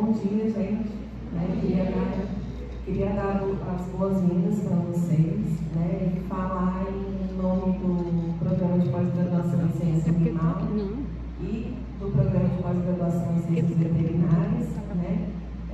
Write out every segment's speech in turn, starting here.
Bom dia, gente. Queria dar as boas-vindas para vocês, né, e falar em nome do Programa de Pós-Graduação em Ciência Animal e do Programa de Pós-Graduação em Ciências Veterinárias, né,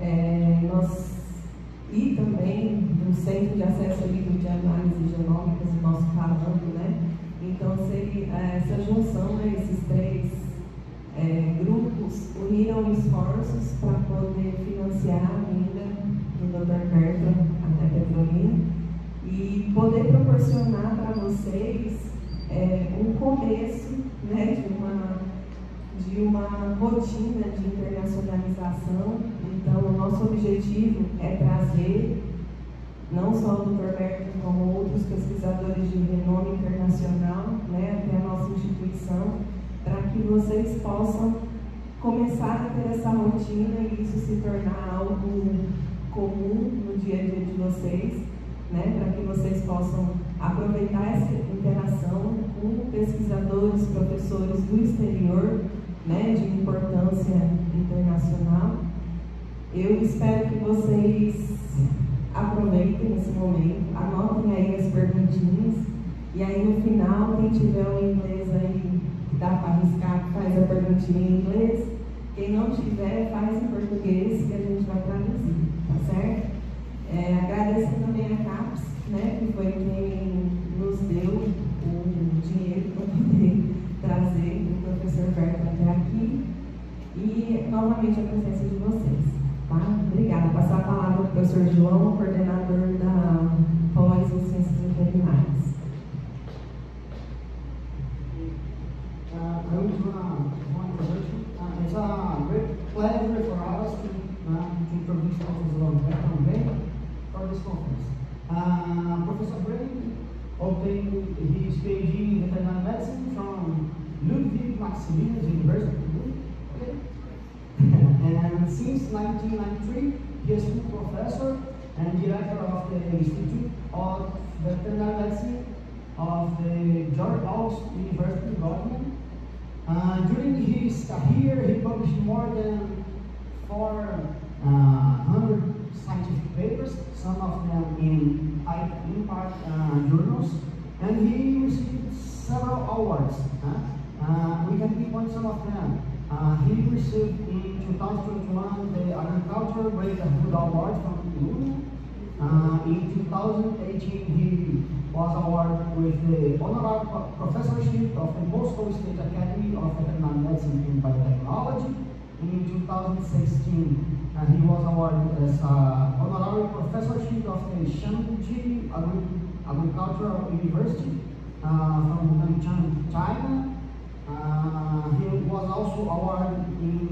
e também do Centro de Acesso Livre de Análises Genômicas, o nosso falando, né. Então, essa junção, né, esses três grupos uniram esforços para poder financiar a vinda do Dr. Bertram até Brenig e poder proporcionar para vocês um começo, né, de uma rotina de internacionalização. Então, o nosso objetivo é trazer não só o Dr. Bertram, como outros pesquisadores de renome internacional, né, até a nossa instituição, para que vocês possam começar a ter essa rotina e isso se tornar algo comum no dia a dia de vocês, né, para que vocês possam aproveitar essa interação com pesquisadores, professores do exterior, né, de importância internacional. Eu espero que vocês aproveitem esse momento, anotem aí as perguntinhas e aí no final, quem tiver o inglês aí, dá para arriscar, faz a perguntinha em inglês. Quem não tiver, faz em português que a gente vai traduzir, tá certo? Agradeço também a CAPES, né, que foi quem nos deu o dinheiro para poder trazer o professor Bertram até aqui e novamente a presença de vocês. Tá? Obrigada. Vou passar a palavra para o professor João, coordenador da pós em Ciências Veterinárias. It's a great pleasure for us to introduce Professor Bertram Brenig for this conference. Professor Brenig obtained his PhD in veterinary medicine from Ludwig University. Okay? And since 1993, he is full professor and director of the Institute of Veterinary Medicine of the Georg August University Göttingen. During his career, he published more than 400 scientific papers, some of them in high-impact journals, and he received several awards. We can pinpoint some of them. He received in 2021 the Agricultural Breakthrough Award from Union. In 2018, he was awarded with the honorary professorship of the Moscow State Academy of Veterinary Medicine and Biotechnology. In 2016, he was awarded as honorary professorship of the Shanghai Agricultural University from Nanchang, China. He was also awarded in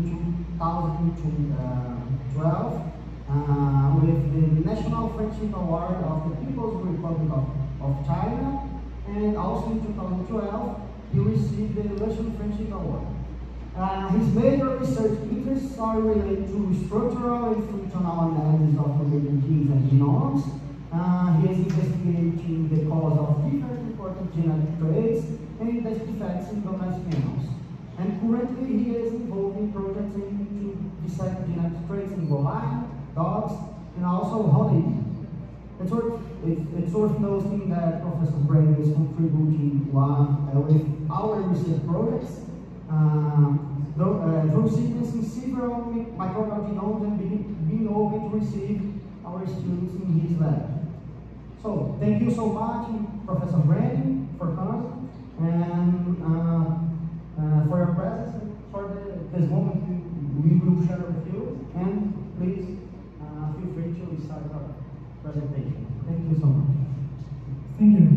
2012 with the National Friendship Award of the People's Republic of China, and also in 2012 he received the Russian Friendship Award. His major research interests are related to structural and functional analysis of living genes and genomes. He is investigating the cause of different important genetic traits and defects in domestic animals. And currently he is involved in projects aiming to dissect genetic traits in bovine, dogs, and also honey. It's worth noting that Professor Brenig is contributing with our research projects through sequencing several microbial genomes and being open to receive our students in his lab. So, thank you so much, Professor Brenig, for coming and for your presence and for this moment we will share with you. And please feel free to start our presentation. Thank you so much. Thank you.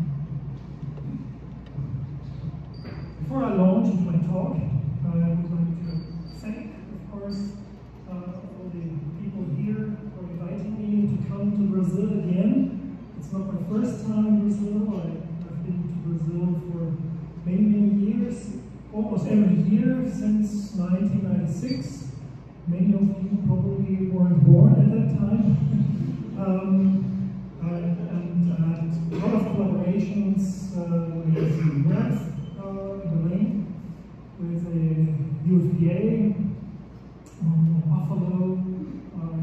Before I launch into my talk, I would like to thank, of course, all the people here for inviting me to come to Brazil again. It's not my first time in Brazil. I've been to Brazil for many, many years, almost every year since 1996. Many of you probably weren't born at that time. And I had a lot of collaborations with Univasf in Berlin, with the UFPA, Buffalo,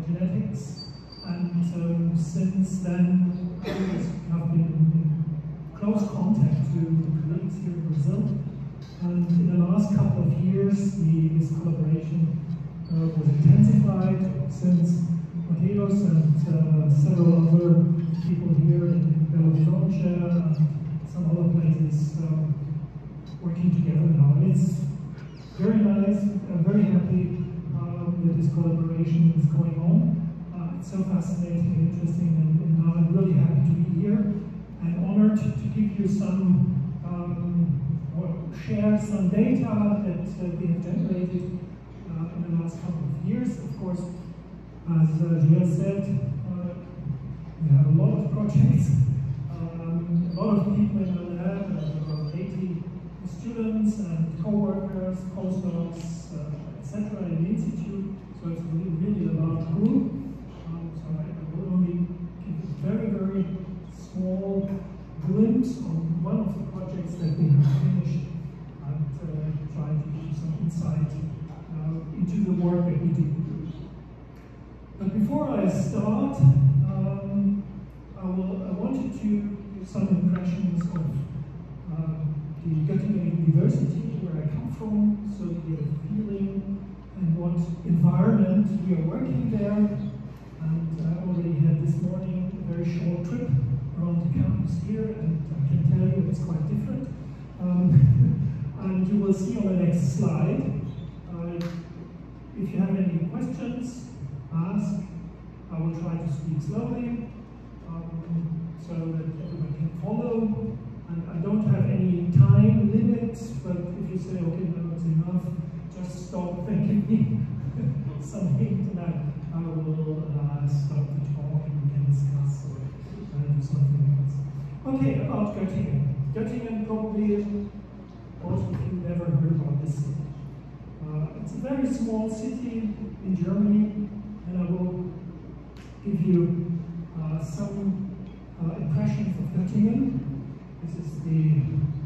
genetics, and since then I have been in close contact with the colleagues here in Brazil, and in the last couple of years this collaboration was intensified since Mateus and several other people here in Belo Horizonte and some other places working together now. And it's very nice. I'm very happy that this collaboration is going on. It's so fascinating and interesting, and now I'm really happy to be here and honored to give you some or share some data that we have generated in the last couple of years. Of course, as Jill said, we have a lot of projects, a lot of people in our lab, about 80 students and co-workers, postdocs, etc. in the institute, so it's really a large group. So I will only give a very, very small glimpse on one of the projects that we have finished and try to give you some insight into the work that we do. But before I start, I wanted to give some impressions of the Göttingen University, where I come from, so you get a feeling and what environment we are working there. And I already had this morning a very short trip around the campus here, and I can tell you it's quite different. And you will see on the next slide. If you have any questions, ask. I will try to speak slowly so that everyone can follow. And I don't have any time limit, but if you say, okay, no, it's enough, just stop and give me some hint, and I will stop the talk and we can discuss or do something else. Okay, about Göttingen. Göttingen, probably most of you never heard about this city. It's a very small city in Germany, and I will give you some impressions of Göttingen. This is the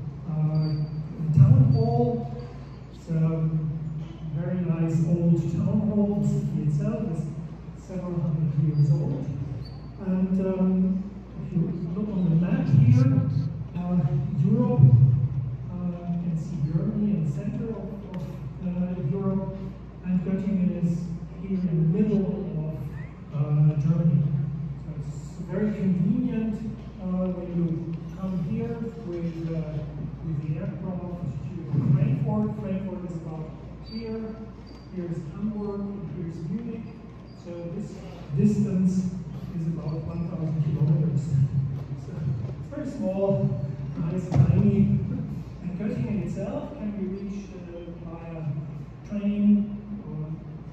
town hall. It's a very nice old town hall. The city itself is several hundred years old. And if you look on the map here, Europe, you can see Germany in the center of Europe, and Göttingen is here in the middle of Germany. So it's very convenient when you come here with the aircraft to Frankfurt. Frankfurt is about here. Here's Hamburg, and here's Munich. So this distance is about 1,000 kilometers. So it's very small, nice, tiny. And Göttingen itself can be reached via train or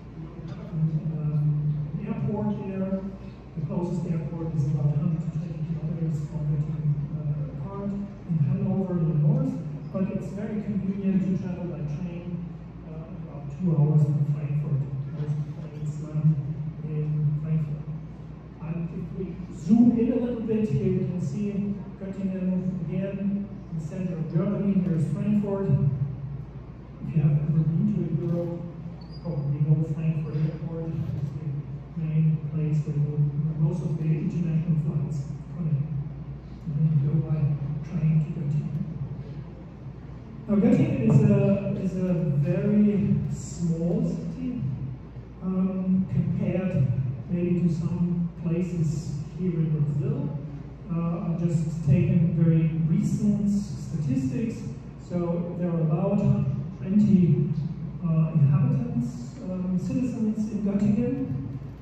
airport there. The closest airport is about 120 kilometers from Göttingen apart in Hanover in the north. But it's very convenient to travel by train about 2 hours from Frankfurt. Most planes land in Frankfurt. And if we zoom in a little bit here, you can see Göttingen again in the center of Germany. Here's Frankfurt. If you have ever been to Europe, probably know Frankfurt Airport is the main place where most of the international flights connect. And then you go by train to Göttingen. Now Göttingen is a very small city compared maybe to some places here in Brazil. I've just taken very recent statistics. So there are about 20 inhabitants, citizens in Göttingen.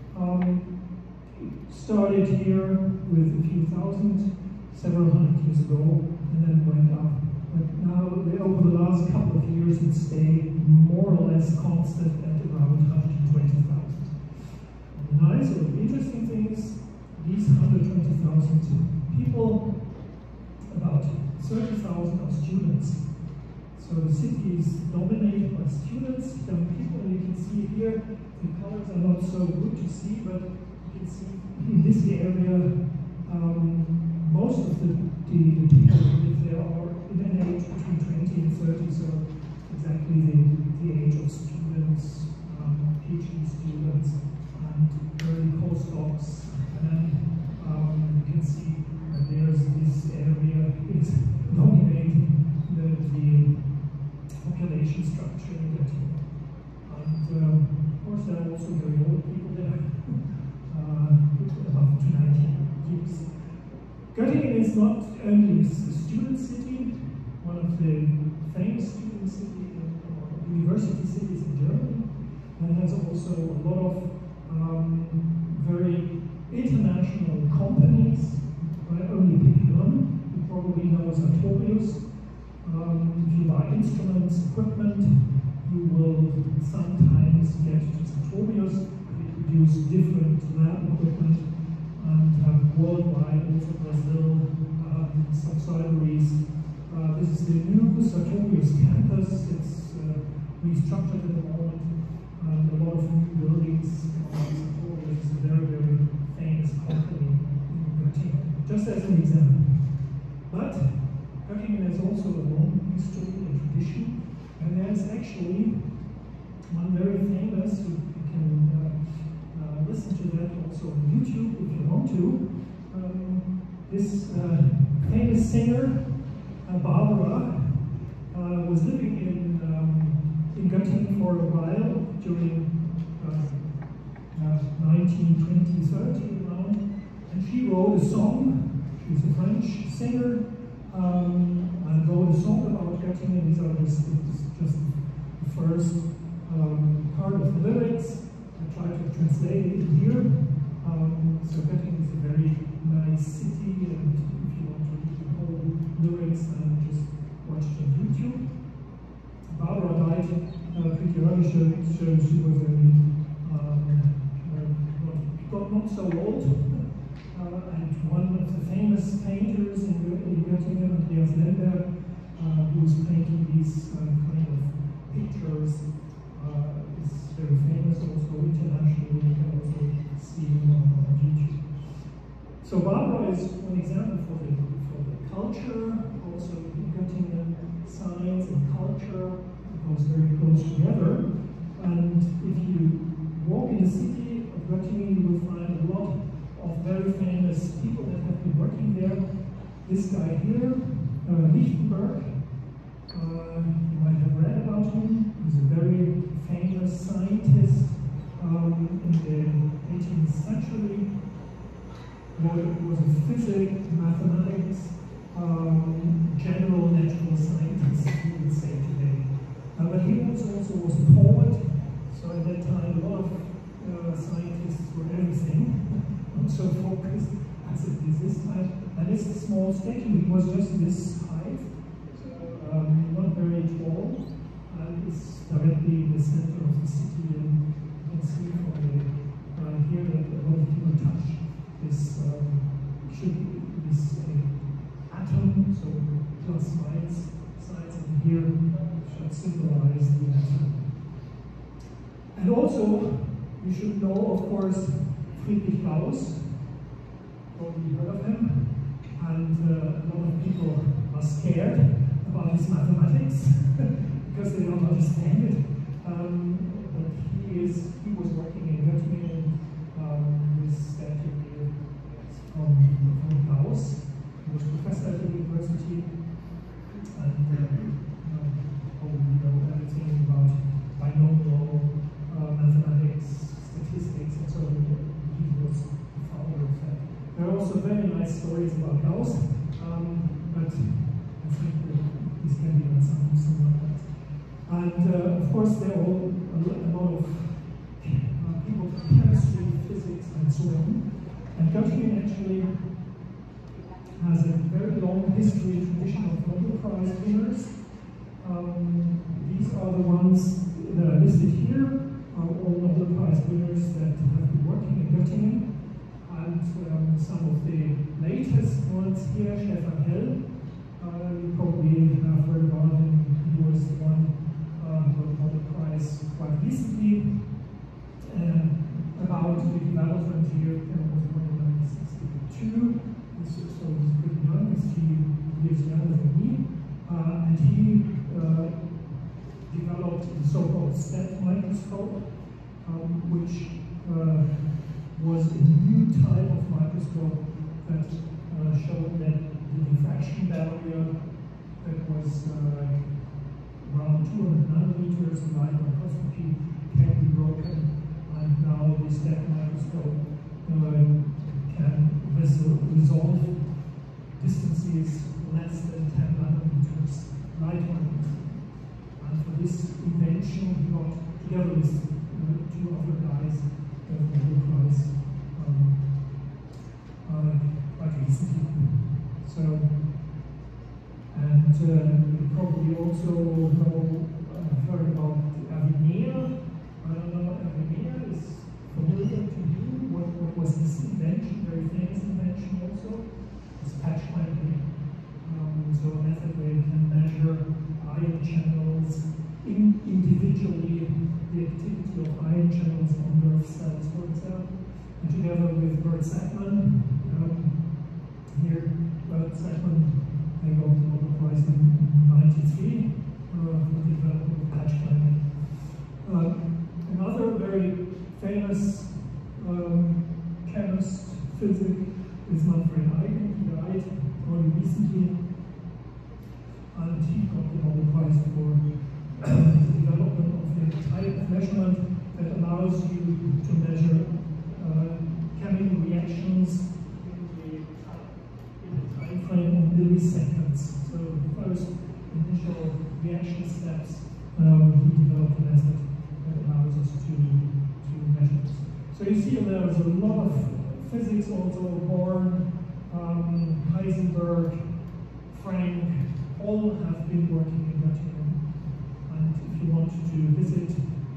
Started here with a few thousand several hundred years ago, and then went up. But now, over the last couple of years, it stayed more or less constant at around 120,000. The nice or the interesting thing is, these 120,000 people, about 30,000 are students. So the city is dominated by students, young people, and you can see here, the colors are not so good to see, but you can see in this area, most of the people who live there are in an age between 20 and 30, so exactly the age of students, PhD students, and very stocks, and you can see that there's this area is dominating the population structure in Göttingen. And of course there are also very old people there, about 90 years. Göttingen is not only a student city, one of the famous student cities, university cities in Germany, and has also a lot of very international companies. Only pick one. You probably know Sartorius. If you buy instruments, equipment, you will sometimes get to Sartorius. They produce different lab equipment and have worldwide, also Brazil, subsidiaries. This is the new Sartorius campus. It's restructured at the moment, and a lot of new buildings. Sartorius is a very, very famous company in Göttingen, just as an example. But Göttingen has also a long history and tradition, and there's actually one very famous, you can listen to that also on YouTube if you want to. This famous singer, Barbara, was living in Göttingen for a while during 1920-30 around, and she wrote a song. She's a French singer, and wrote a song about Göttingen. These are just the first part of the lyrics. I try to translate it here. So Göttingen is a very nice city, and if you want to read the whole lyrics, just watch it on YouTube. Barbara died pretty early. She was only not so old. And one of the famous painters in Göttingen, Andreas Lemberg, who was painting these kind of pictures, is very famous also internationally. You can also see him on YouTube. So Barbara is one example for the culture, also in Göttingen, science and culture goes very close together. And if you walk in the city of Göttingen, you will find a lot of very famous people that have been working there. This guy here, Lichtenberg, you might have read about him. He's a very famous scientist in the 18th century. Was a physics, mathematics, general natural scientist, we would say today. But he also was a poet, so at that time a lot of scientists were everything, not so focused as it is this time. And it's a small station, it was just this height, so not very tall, and it's directly in the center of the city, and you can see from here that a lot of people touch this atom, so plus minus signs, and here should symbolize the atom. And also, you should know, of course, Friedrich Gauss. Probably heard of him, and a lot of people are scared about his mathematics because they don't understand it. But he was working in Göttingen with statue here from Gauss. He was professor at the university, and probably know everything about binomial mathematics, statistics, and so on. He was the founder of that. There are also very nice stories about Gauss, but I think this can be something like that. And of course, there are a lot of people from chemistry, physics, and so on. And Göttingen actually has a very long history, tradition of Nobel Prize winners. These are the ones that are listed here, are all Nobel Prize winners that have been working in Göttingen. And some of the latest ones here, Stefan Hell, you probably have heard about him. He was the one who got the Nobel Prize quite recently about the development here. It was born in 1962, so he's pretty young, he's 3 years younger than me. And he developed the so-called STEP microscope, which was a new type of microscope that showed that the diffraction barrier that was around 200 nanometers in light microscopy can be broken, and now the STEP microscope can resolve distances less than 10 nanometers, light nanometers. And for this invention, we got together with two other guys the Nobel Prize quite recently. So, and you probably also heard about Avinia. I don't know, Avinia is familiar to you. What was this invention? Very famous invention also. It's patch clamping. So a method where you can measure ion channels individually, the activity of ion channels on nerve cells, for example. And together with Bert Sackman, here, Bert Sackman, they got the Nobel Prize in '93 for the development of patch clamping. Another very famous chemist, physicist, is Manfred Eigen. He died only recently, and he got the Nobel Prize for the development of the type of measurement that allows you to measure chemical reactions in a time frame of milliseconds. So the first initial reaction steps, he developed a method that allows us to measure this. So you see there's a lot of physics also, Born, Heisenberg, Frank, all have been working in Göttingen. And if you want to visit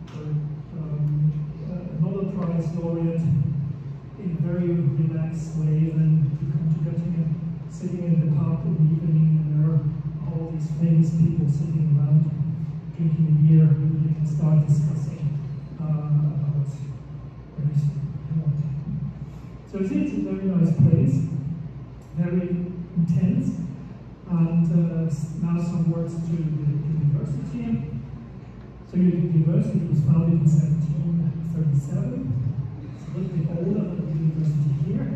a Nobel Prize laureate in a very relaxed way, then you come to Göttingen, sitting in the park in the evening, and there are all these famous people sitting around drinking a beer, and you can start discussing about everything you want. So it's a very nice place, very intense, and now some words to the university. So the university was founded in 1737. It's a little bit older than the university here.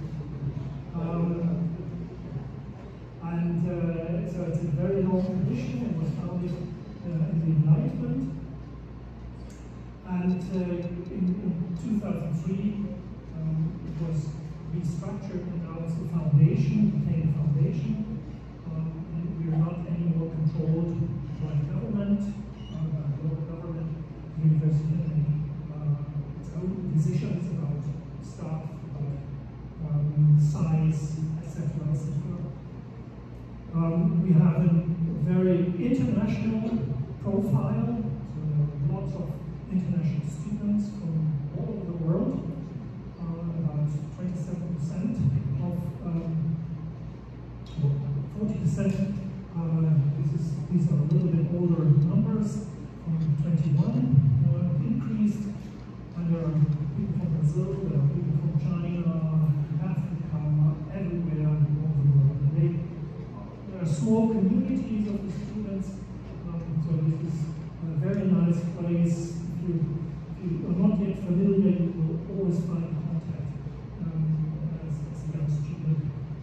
So it's a very long tradition. It was founded in the Enlightenment. And in 2003, it was restructured, and now it's the foundation, became a foundation. And we are not anymore controlled by the government, by the local government. The university can make its own decisions about staff, about size, etc., etc. We have a very international profile, so there are lots of international students from all over the world. About 27% of 40%. These are a little bit older numbers. 21 increased, and there are people from Brazil, there are people from China, Africa, everywhere all over the world. There are small communities of the students, so this is a very nice place. If you are not yet familiar, you will always find contact as a young student.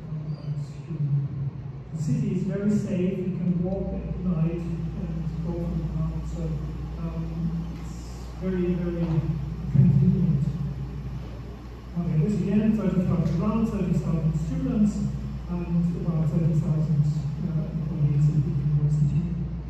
The city is very safe. You can walk at night and go around, so it's very, very convenient. Okay, this again, around 30,000 students and about 30,000 employees at the university.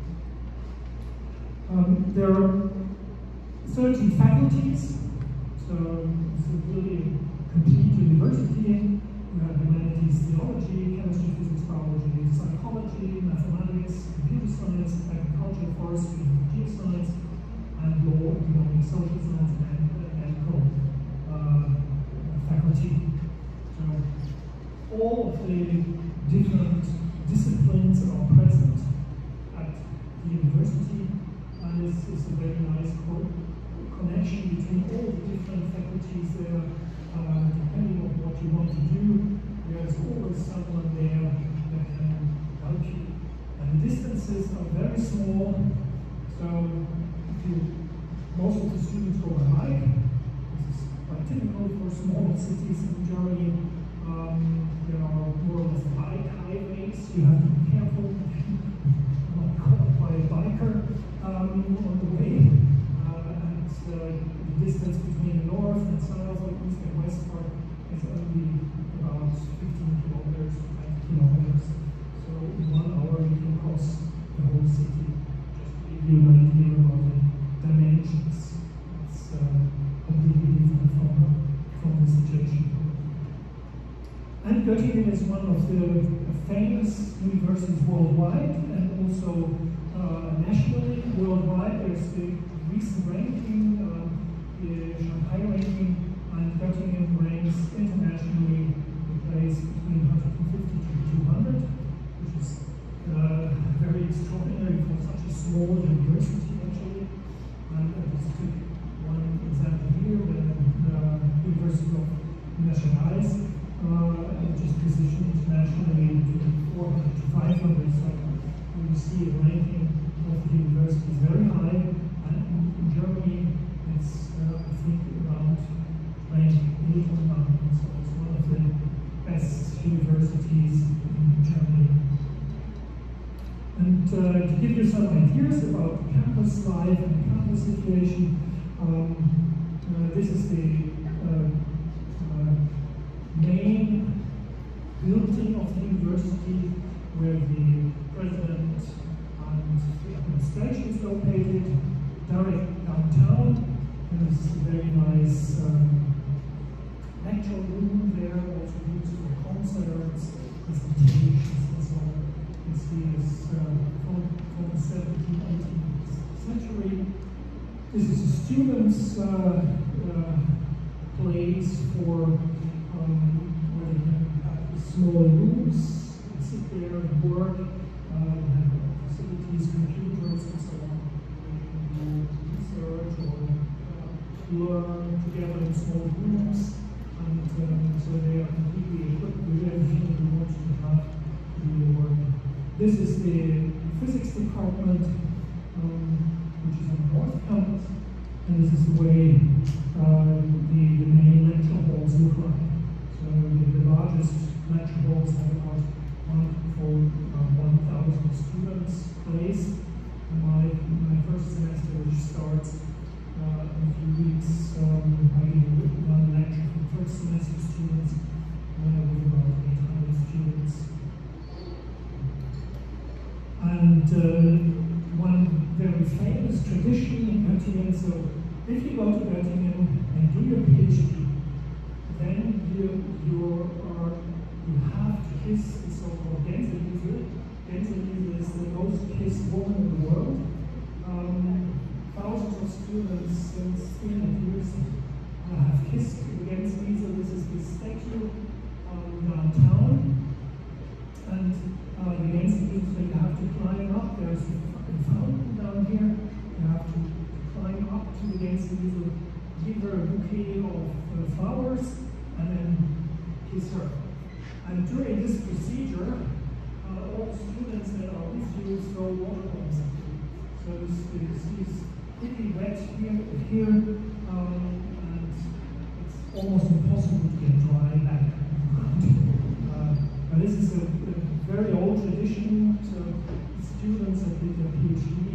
There are 13 faculties, so it's a really complete university. We have humanities, theology, chemistry, physics, biology, psychology, mathematics, computer science, agriculture, forestry, geoscience, and law, economics, social science, and medical faculty. So all of the different disciplines are present at the university, and this is a very nice connection between all the different faculties there. Depending on what you want to do, there's always someone there that can help you. And the distances are very small, so most of the students go by bike. This is by typical for small cities in Germany. There are more or less bike highways. You have to be careful not caught by a biker on the way. And the distance between the north and south, or east and west part is only about 15 kilometers, 20 kilometers. So in 1 hour you can cross the whole city. Just to give you an idea about the dimensions. It's completely different from the situation. And Göttingen is one of the famous universities worldwide, and also nationally worldwide. There's the recent ranking, the Shanghai ranking, and Göttingen ranks internationally the place between 150 to 200, which is very extraordinary for such a small university, actually. And I just took one example here, the University of Nationals, which is positioned internationally between 400 to 500. So when you see a ranking of the university is very high, and in Germany it's I think around 28 or 9. So it's one of the best universities in Germany. And to give you some ideas about campus life and campus situation, this is the main building of the university, where the president and the administration is located, direct downtown. And this is a very nice lecture room there, also used for concerts, presentations, and so on. You see this from the 17th, 18th century. This is a student's place for where they can have small rooms, sit there and work, have facilities, computers, and so on. They can research or learn together in small rooms, and so they are completely equipped with everything they want to have to do the work. This is the physics department, which is on the North Campus, and this is the way the main lecture halls look like. So the largest lecture halls have about 1,000 students place. And my first semester, which starts in a few weeks, I give one lecture for first semester students with about 800 students. And one very famous tradition in Göttingen, so if you go to Göttingen and do your PhD, then you have to kiss the so-called Gänsewiese. Gänsewiese is the most kissed woman in the world. Thousands of students since 300 years have kissed the Gänsewiese. This is the statue downtown. And the Gänsewiese, you have to climb up. There's a fountain down here. You have to climb up to the Gänsewiese, give her a bouquet of flowers, and then kiss her. And during this procedure, all the students that are with you throw water bombs at you. So she's pretty wet here, and it's almost impossible to get dry back. But this is a very old tradition. So students that did their PhD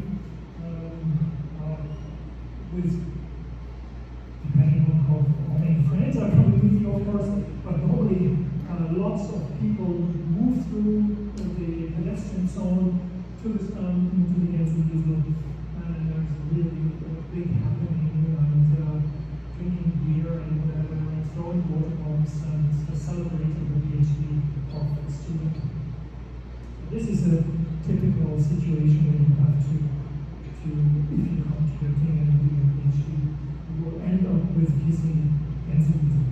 with, depending on how many friends are coming with you, of course, but normally lots of people move through the pedestrian zone to the fountain, to the Gänsewiese, and there's really a big happening, and drinking beer and whatever, and throwing water bombs, and celebrating the PhD of the student. This is a typical situation where you have to if you come to Göttingen and do your PhD, you will end up with kissing Gänsewiese.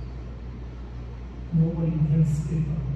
Nobody can skip out.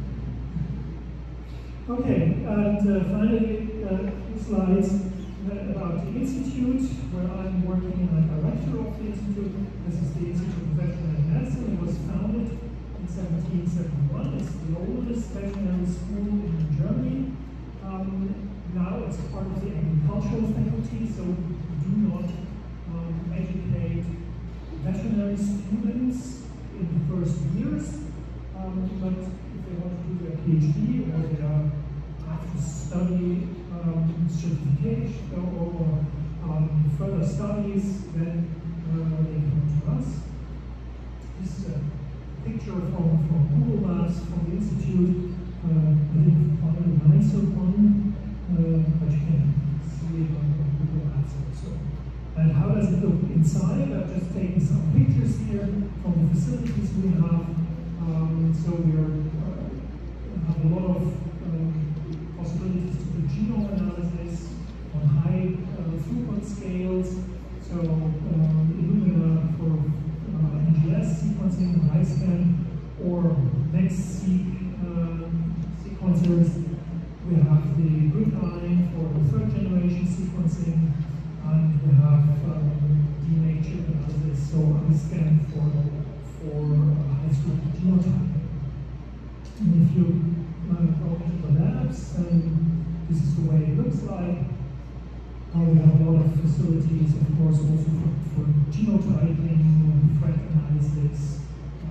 Okay, and finally, a few slides about the Institute, where I'm working. I'm director of the Institute. This is the Institute of Veterinary Medicine. It was founded in 1771. It's the oldest veterinary school in Germany. Now it's part of the agricultural faculty, so we do not educate veterinary students in the first years, but if they want to do their PhD or they have to study certification or further studies, then they come to us. This is a picture from Google Maps from the Institute. I didn't find a nicer one, but you can see it on Google Maps also. And how does it look inside? I've just taken some pictures here from the facilities we have. So we have a lot of possibilities to do genome analysis on high throughput scales. So Illumina for NGS sequencing, HiScan, or NextSeq sequencers. We have the GridLine for the third generation sequencing, and we have DNA chip analysis, so HiScan for high throughput genotyping. And if you go into the labs, this is the way it looks like. We have a lot of facilities, of course, also for genotyping, thread analysis,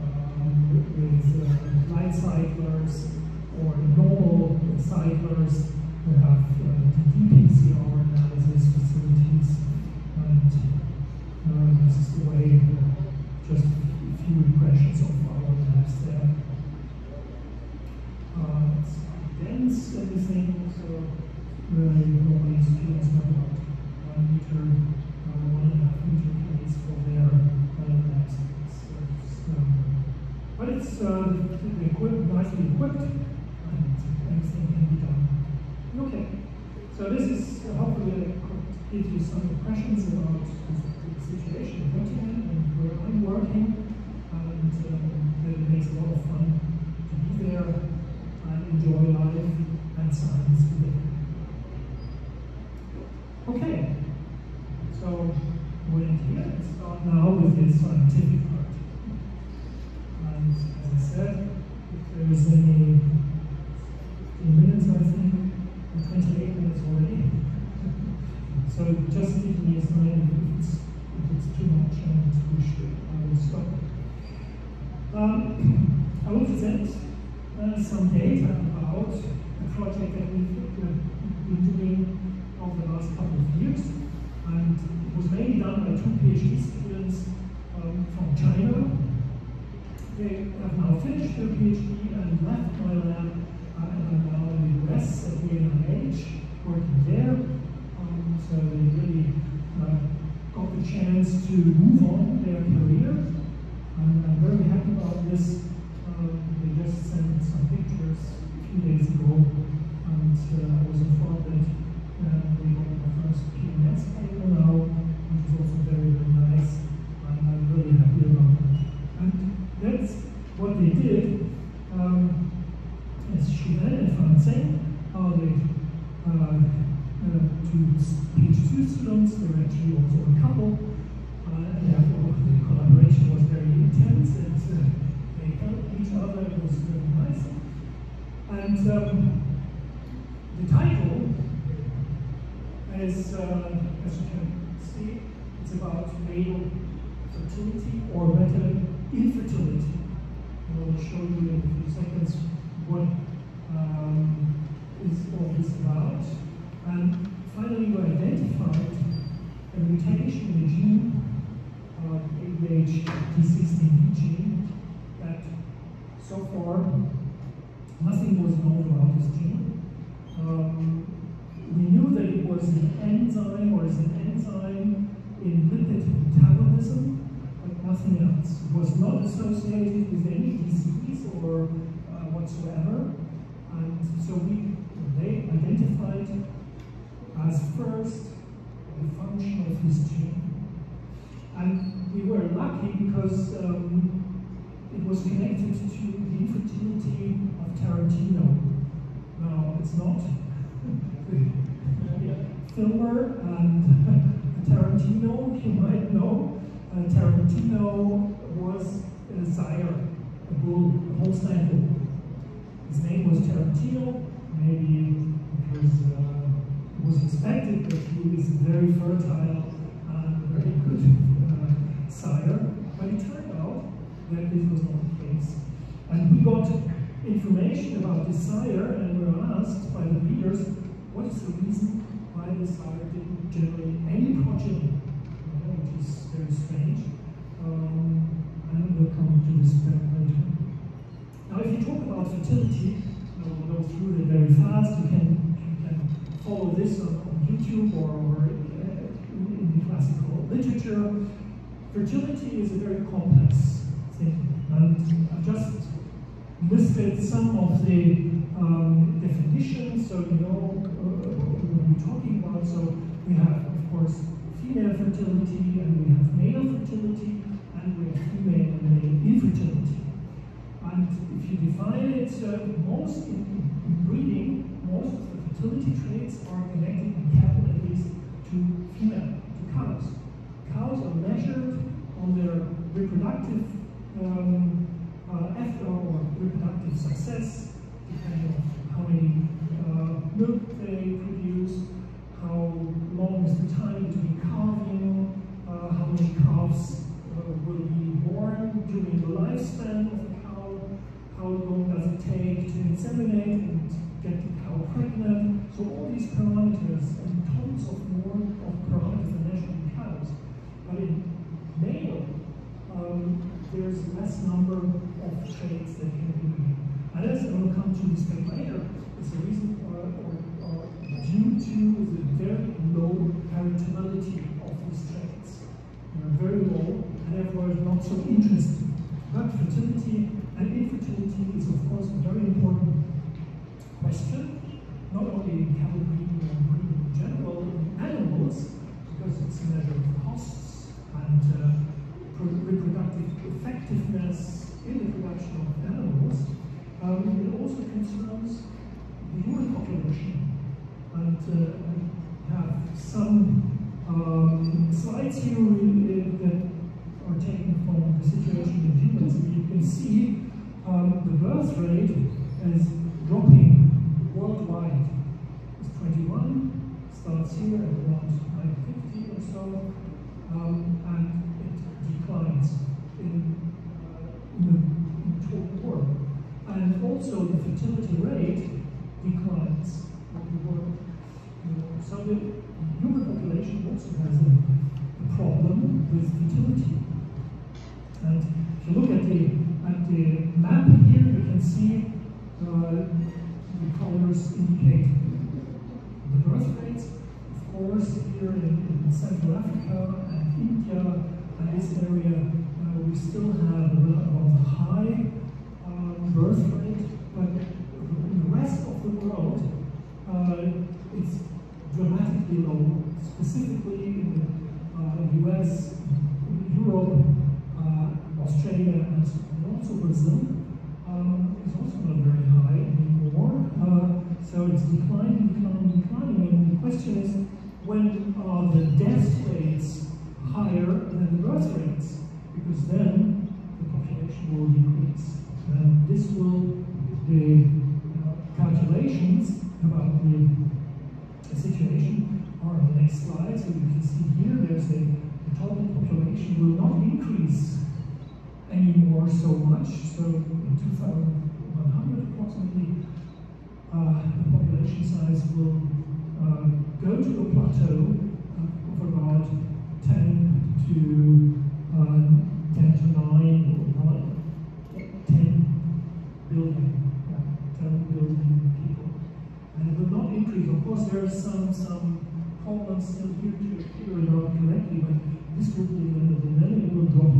with light cyclers or normal cyclers. We have ddPCR analysis facilities, and this is the way, just a few impressions of our labs there. It's dense, everything, so normally students have about 1.5 meter plates for their lab space. But it's nicely equipped, and everything can be done. Okay, so this is hopefully I could give you some impressions about the situation in Göttingen and where I'm working, and it makes a lot of fun to be there and enjoy life and science together. Okay, so we're in here and start now with the scientific part. And as I said, if there is any 15 minutes, I think, or 28 minutes already. So just give me a sign if it's too much and I will stop. I will present some data about a project that we've been doing over the last couple of years, and it was mainly done by 2 PhD students from China. They have now finished their PhD and left my lab, and are now in the US at the NIH, working there. So they really got the chance to move on their career, and I'm very happy about this. They just sent some pictures a few days ago, and I was informed that they got my first PNS paper now, which is also very, very nice, and I'm really happy about that. And that's what they did. As Schumann and Francais, they two PhD students, they were actually also a couple, and therefore the collaboration was very intense, and they helped each other. It was very nice. And the title is, as you can see, it's about male fertility, or better, infertility. I will show you in a few seconds what is all this about. And finally, we identified a mutation in the gene, ABH-D16B gene, that so far nothing was known about this gene. We knew that it was an enzyme, or is an enzyme in lipid metabolism, but nothing else. It was not associated with any disease or whatsoever. And so they identified as first the function of this gene. And we were lucky because it was connected to the infertility of Tarantino. Now, it's not filmer and Tarantino, you might know. Tarantino was a sire, a bull, a Holstein bull. His name was Tarantino, maybe because it was expected that he is very fertile and very good sire. But it turned out and this was not the case. And we got information about this sire, and we were asked by the readers, what is the reason why this sire didn't generate any progeny, which is very strange. And we'll come to this later. Now, if you talk about fertility, we'll go through it very fast. You can follow this on YouTube or in the classical literature. Fertility is a very complex thing, and I've just listed some of the definitions, so you know what we're talking about. So we have, of course, female fertility, and we have male fertility, and we have female and male infertility. And if you define it, most in breeding, most of the fertility traits are connected in cattle at least to female, to cows. Cows are measured on their reproductive effort or reproductive success, depending on how many milk they produce, how long is the time between calving, how many calves will be born during the lifespan of the cow, how long does it take to inseminate and get the cow pregnant. So all these parameters and tons of more of parameters are measured in cows. But in male, there's less number of traits that can be made. And as I will come to this later, it's a reason or due to the very low heritability of these traits. They're very low, and therefore not so interesting. But fertility and infertility is, of course, a very important question, not only in cattle breeding or breeding in general, in animals, because it's a measure of costs and reproductive effectiveness in the production of animals. It also concerns the human population. And we have some slides here that are taken from the situation in humans. And you can see the birth rate is dropping worldwide. It's 21, starts here at around 950 or so, and declines in the total world. And also the fertility rate declines in the world. So the human population also has a problem with fertility. And if you look at the map here, you can see the colors indicate the birth rates. Of course, here in Central Africa and India, in this area, we still have a high birth rate, but in the rest of the world, it's dramatically low. Specifically in the US, Europe, Australia, and also Brazil, is also not very high anymore. So it's declining. And the question is, when are the death rates higher than the birth rates? Because then the population will decrease. And this will, the calculations about the situation are on the next slide. So you can see here, there's the total population will not increase anymore so much. So in 2100 approximately, the population size will go to a plateau of about 10 to 9 or 10 billion, 10 billion people. And it will not increase. Of course, there are some problems still here to figure it out correctly, but this will be the limit, and then it will drop.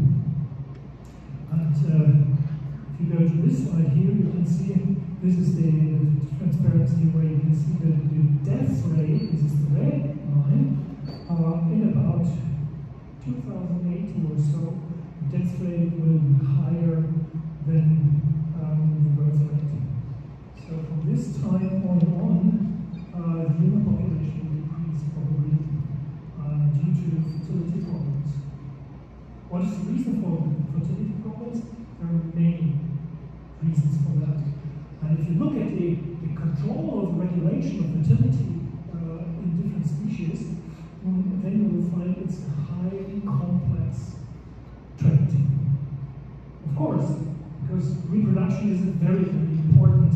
And if you go to this slide here, you can see this is the transparency where you can see that the death rate, this is the red line, in about 2080 or so, the death rate will be higher than the birth rate. So from this time point on, the human population will decrease probably due to fertility problems. What is the reason for fertility problems? There are many reasons for that. And if you look at the control of regulation of fertility in different species, then you will find it's a highly complex trait. Of course, because reproduction is a very, very important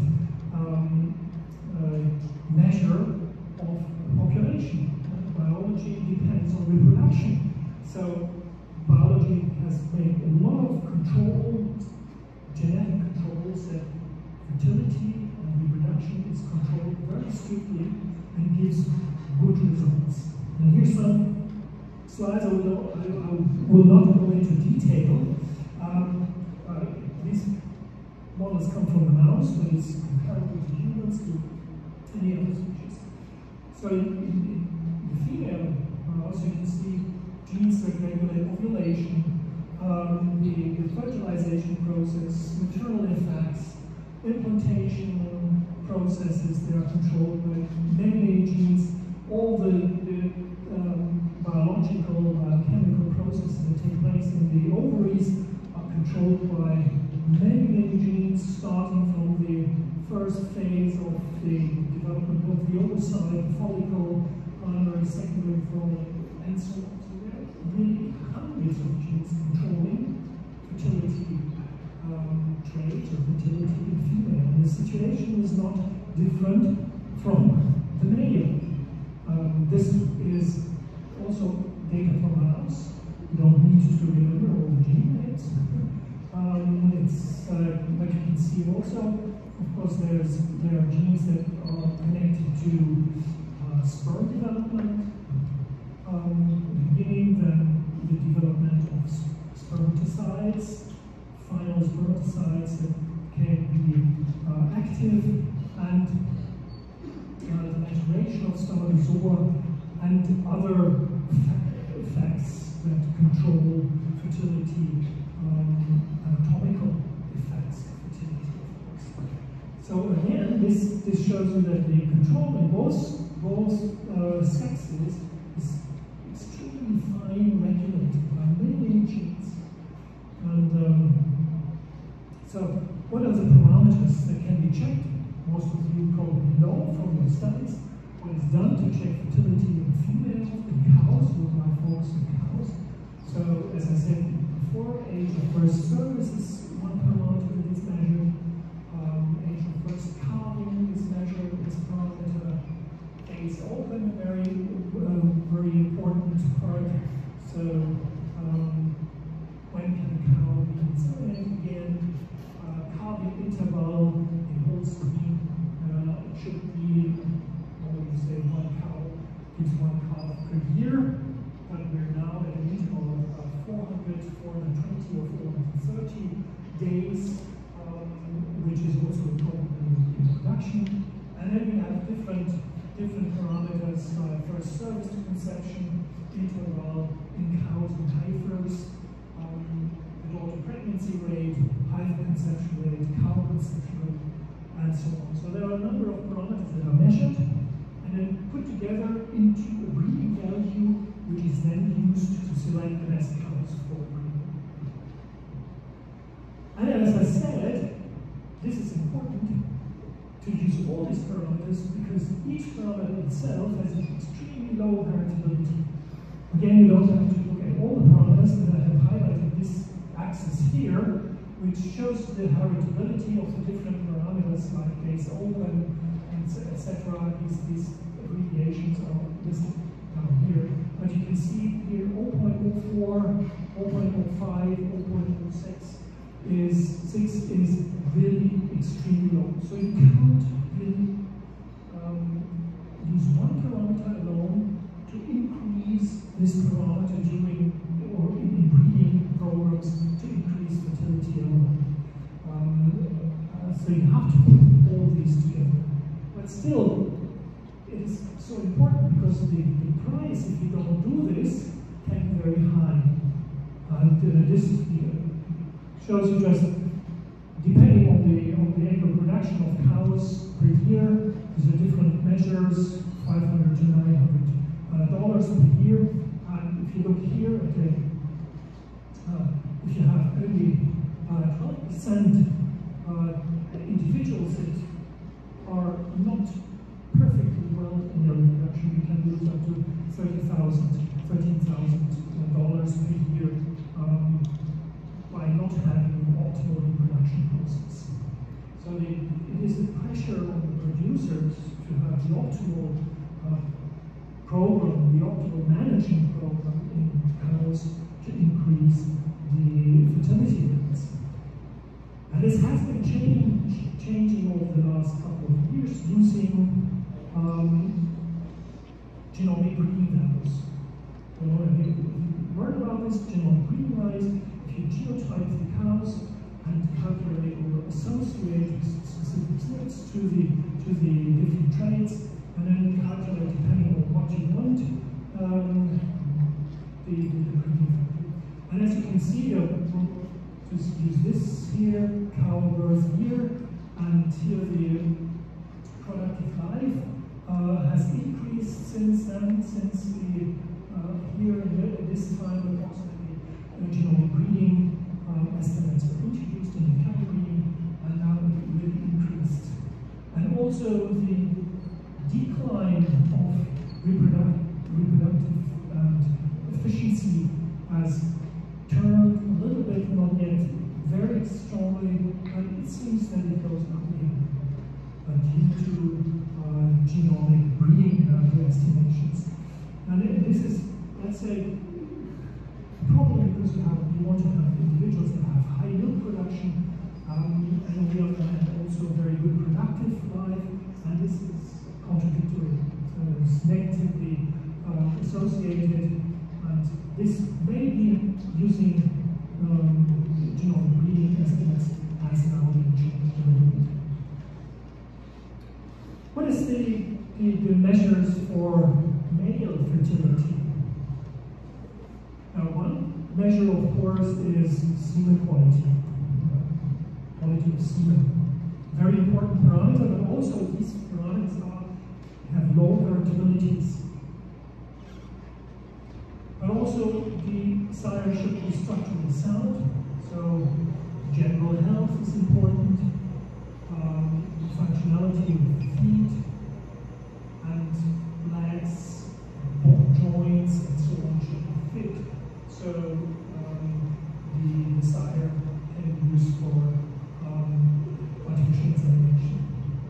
measure of population. Biology depends on reproduction. So biology has made a lot of genetic controls that fertility and reproduction is controlled very strictly and gives good results. And here's some slides. I will not go into detail. These models come from the mouse, but it's comparable to humans, to any other species. So in the female mouse, you can see genes that regulate ovulation, the fertilization process, maternal effects, implantation processes that are controlled by many genes, all the biological, biochemical processes that take place in the ovaries are controlled by many genes, starting from the first phase of the development of the oocyte, follicle, primary, secondary follicle, and so on. So there are really hundreds of genes controlling fertility trait or fertility in female. And the situation is not different from the male. This is also data from a mouse. You don't need to remember all the gene names. Like you can see also, of course, there are genes that are connected to sperm development, beginning then the development of spermatocytes, final spermatocytes that can be active, and the maturation of spermatozoa and other effects that control fertility, anatomical effects of fertility, of course. So again, this shows you that the control in both sexes is extremely fine regulated by many genes. And so what are the parameters that can be checked? Most of you probably know from your studies what is done to check fertility in females, in cows, with my focus on cows. So as I said before, age of first service is one parameter that is measured. Age of first calving is measured, this parameter. Phase open, very important part. So when can a cow be inseminated again? Calving interval in Holstein should be, what would you say, one cow gives one calf per year, but we're now at an interval of 400, 420 or 430 days, which is also important in production. And then we have different parameters, first service to conception, interval in cows and heifers, the daughter pregnancy rate, heifer conception rate, cow conception rate, and so on. So there are a number of parameters that are measured and then put together into a breeding value, which is then used to select the best cows for breeding. And as I said, this is important to use all these parameters because each parameter itself has an extremely low heritability. Again, you don't have to look at all the parameters, but I have highlighted this axis here, which shows the heritability of the different parameters like base open, and etc. These abbreviations are listed down here. But you can see here 0.04, 0.05, 0.06 is really extremely low. So you can't really use one parameter alone to increase this parameter during or in breeding programs to increase fertility alone. So you have to put all these together. But still, it is so important because the price, if you don't do this, can be very high. And this shows you just, depending on the annual production of cows per year, these are different measures, $500 to $900 per year. And if you look here at if you have only 12% individuals that are not perfectly well in their reproduction, you can lose up to $13,000 per year by not having optimal process. So it is the pressure on the producers to have the optimal program, the optimal management program in cows to increase the fertility rates. And this has been changing over the last couple of years using genomic breeding values. If you heard about this, genomic breeding values, if you genotype the cows and calculate or associate specific traits to the different traits, and then calculate depending on what you want the breeding value. And as you can see, just use this here, cow birth year, and here the productive life has increased since then, since the here in this time approximately genomic breeding estimates were introduced in the cattle breeding, and now it really increased. And also the decline of reproductive efficiency has turned a little bit, not yet very strongly, and it seems that it goes up again due to genomic breeding estimations. And this is, let's say, a problem because you want to have individuals that have high milk production, and on the other hand also very good productive life, and this is contradictory, it's negatively associated, and this may be using genomic breeding estimates has now been changed a little bit. What is the measures for male fertility? Now, one measure, of course, is semen quality. Quality of semen. Very important parameter, but also these parameters have low variabilities. But also the sire should be structurally sound, so general health is important, functionality of the feet and legs, joints, and so on should be fit. So the sire can be used for artificial insemination.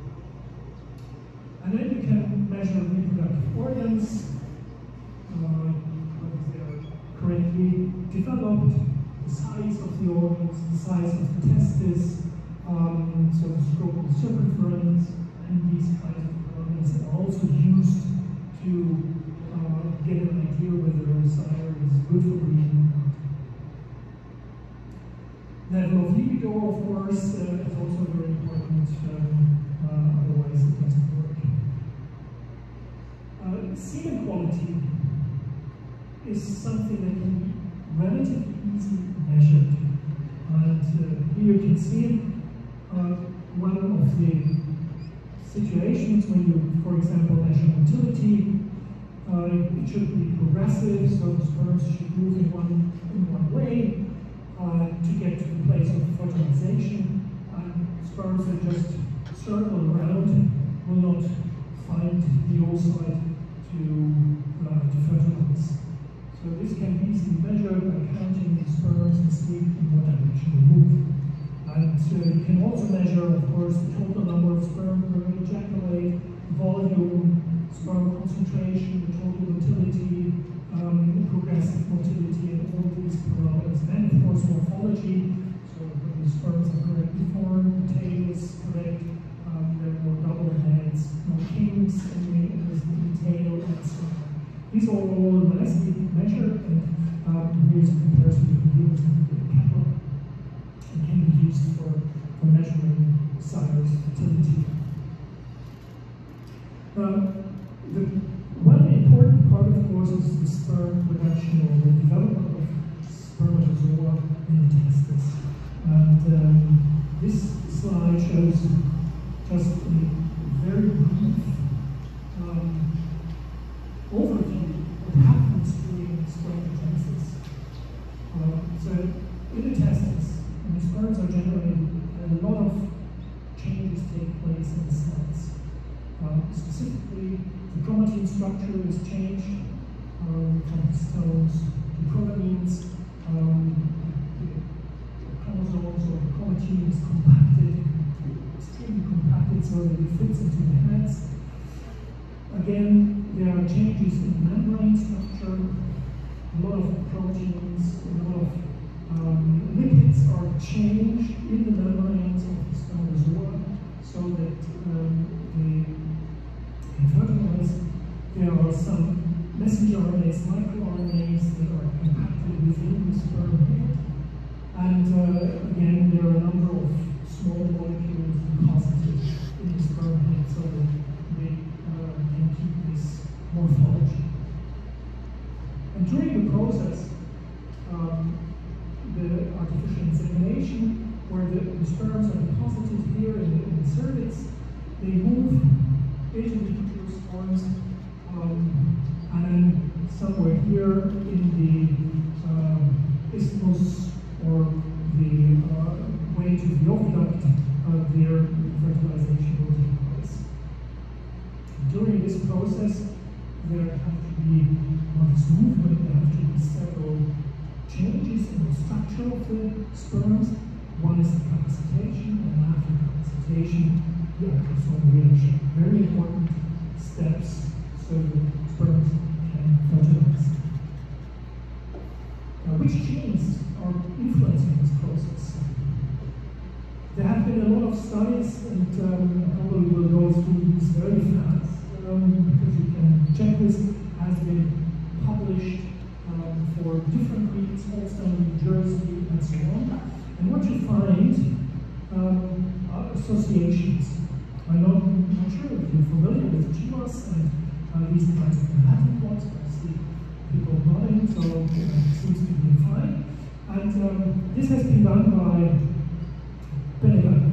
And then you can measure reproductive organs, whether they are correctly developed, the size of the organs, the size of the testis, so the scrotal circumference, and these kinds of parameters are also used to get an idea whether a sire is good for breeding or not. Level of libido, of course, is also very important, otherwise it doesn't work. Semen quality is something that can be relatively easily measured. And here you can see one of the situations when you, for example, measure motility. It should be progressive, so the sperms should move in one way to get to the place of fertilization. Sperms that just circle around will not find the oocyte to fertilize. So this can be easily measured by counting the sperms and see in what direction they move. And you can also measure, of course, the total number of sperm per ejaculate, volume, sperm concentration, the total motility, progressive motility, and all these parameters. And of course, morphology. So when the sperms are correctly formed, the tail is correct, there are no double heads, no kinks in the tail, and so on. These are all nicely measured, and here's a comparison between humans and cattle. It can be used for measuring sire's fertility. The one important part, of course, is the sperm production or the development of spermatozoa in the testis. And this slide shows just a very brief overview of what happens during spermatogenesis. So in the testis, when the sperms are generated, a lot of changes take place in the cells. Specifically, the chromatin structure is changed from histones to proteins. The chromosomes or the chromatin is compacted proteins, a lot of lipids are changed in the membranes of the spermatozoa, so that in fertilized there are some messenger RNAs, microRNAs that are compacted within the sperm head. And again, there are a number of small molecules deposited in the sperm head so that they can keep this morphology. And during the process, the artificial insemination, where the sperms are deposited here in the cervix, they move into the uterus forms, and then somewhere here in the isthmus or the way to the oviduct, their fertilization will take place. During this process, there have to be, on this movement, there have to be several changes in the structure of the sperms. One is the capacitation, and after capacitation, the acrosome reaction. Very important steps so that sperms can fertilize. Now, which genes are influencing this process? There have been a lot of studies, and probably will go through these very fast, because you can check this, has been published for different breeds, Holstein, New Jersey, and so on. And what you find are associations. I'm not sure if you're familiar with GWAS and these kinds of thematic ones, but I see people nodding, so it seems to be fine. And this has been done by Brenig.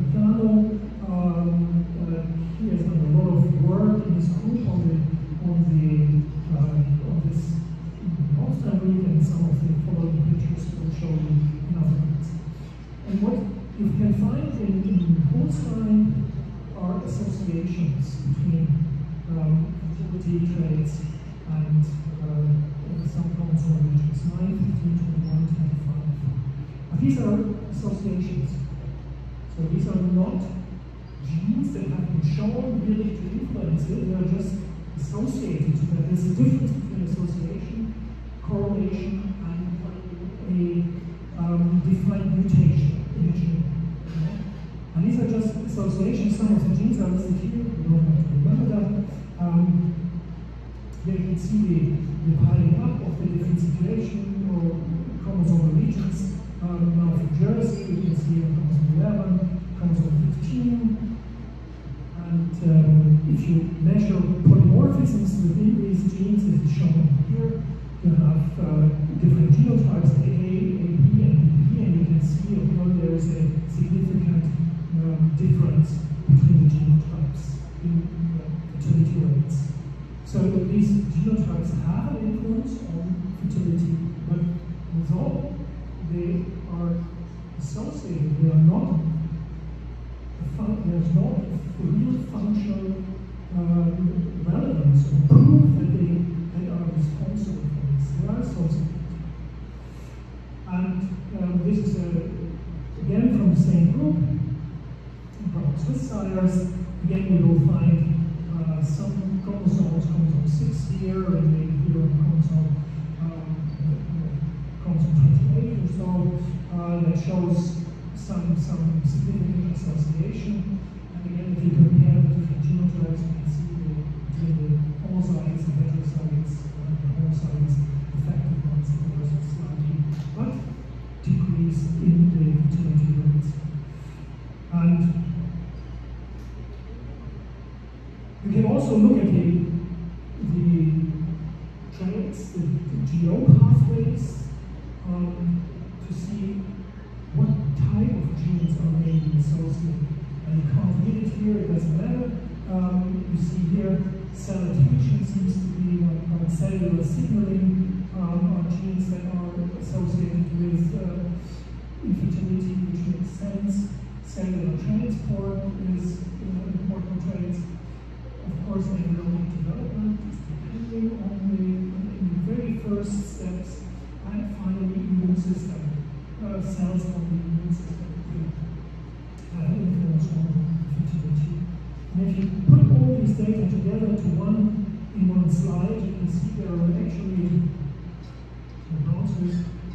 He has done a lot of work in his group on this Holstein breed, and some of the following pictures will show you in other breeds. And what you can find in Holstein are associations between fertility traits and some chromosome regions, 9, 15, 21, 25. But these are associations. So these are not genes that have been shown really to influence it, they are just associated to that. There's a difference between association, correlation, and a defined mutation in a gene. Okay? And these are just associations. Some of the genes are listed here, you don't have to remember that. There you can see the piling up of the different situation or chromosomal regions. Now for Jersey, you can see chromosome 11, chromosome 15. And if you measure polymorphisms within these genes, as is shown here, you have different genotypes, AA, AB, and BP, and you can see there is a significant difference between the genotypes in fertility rates. So these genotypes have an influence on fertility, but with all, they are associated, they are not there's not a real functional relevance or proof that they are responsible for this. They are associated. And this is again from the same group, from Swiss sires. Again, we will find some chromosomes, chromosome 6 here, and maybe here on chromosome 28 or so, that shows some significant association. And again, if you compare the different genotypes, you can see between the homozygotes and heterozygotes, the homozygotes affected ones versus slightly, but decrease in the fertility rates. And you can also look at the traits, the GO pathways, to see what type of genes are maybe associated. And you can't read it here, it doesn't matter. You see here, cell adhesion seems to be like cellular signaling are genes that are associated with infertility, which makes sense. Cellular transport is an important trait. Of course, embryonic development is depending on the very first steps, and finally, immune system. Cells from the immune system have influence on fertility. And if you put all these data together to in one slide, you can see there are actually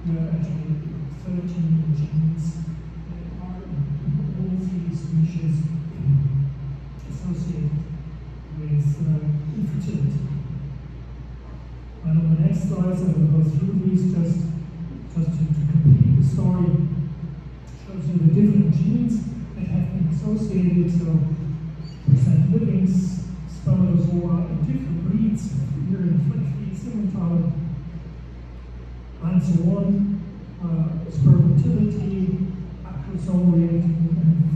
there are actually 13 genes that are in all 3 species associated with infertility. And on the next slides, I will go through these just to complete the story. Shows you the different genes that have been associated, so percent livings, spermatozoa, and different breeds, urine, fleshly, semental, and so on, sperm motility, acrosome reacting, and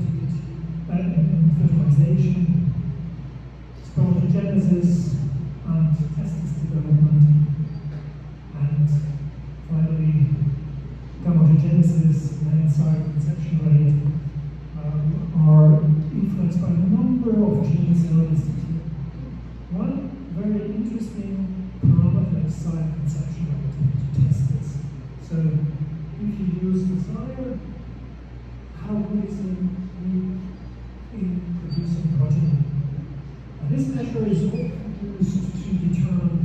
fertilization, spermatogenesis, and testis development, and finally gametogenesis and side conception rate are influenced by a number of genes that are listed here. One very interesting parameter is side conception rate to test this. So if you use the sire, how good is it in producing progeny? And this measure is often used to determine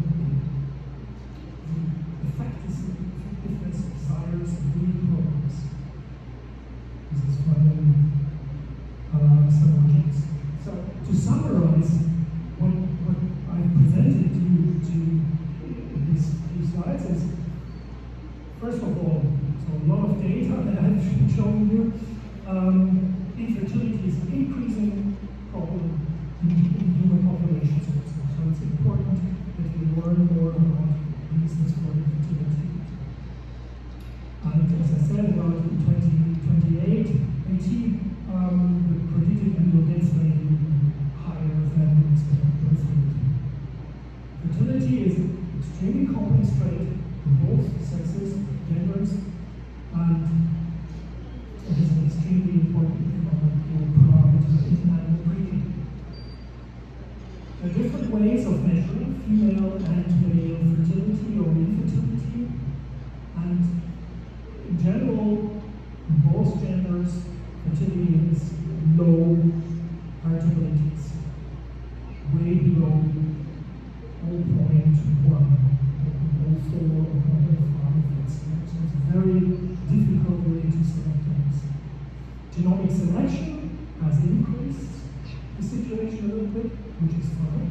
the effectiveness of sires and breeding programs. This is finally some more genes. So to summarize what I presented to you in these few slides is, first of all, so a lot of data that I've shown you. Infertility is an increasing problem in human populations also. So it's important that we learn more about reasons for infertility. And as I said, about 2028, the predicted annual death rate will be higher than expected birth rate. Fertility is an extremely complex trait in both sexes, genders, and it is an extremely important economic parameter in animal breeding. There are different ways of measuring female and male fertility or infertility, and in general, in both genders, fertility is low heritabilities, way below 0.1, 0.04, or 0.5, let's say. So it's a very difficult way to select eggs. Genomic selection has increased the situation a little bit, which is fine.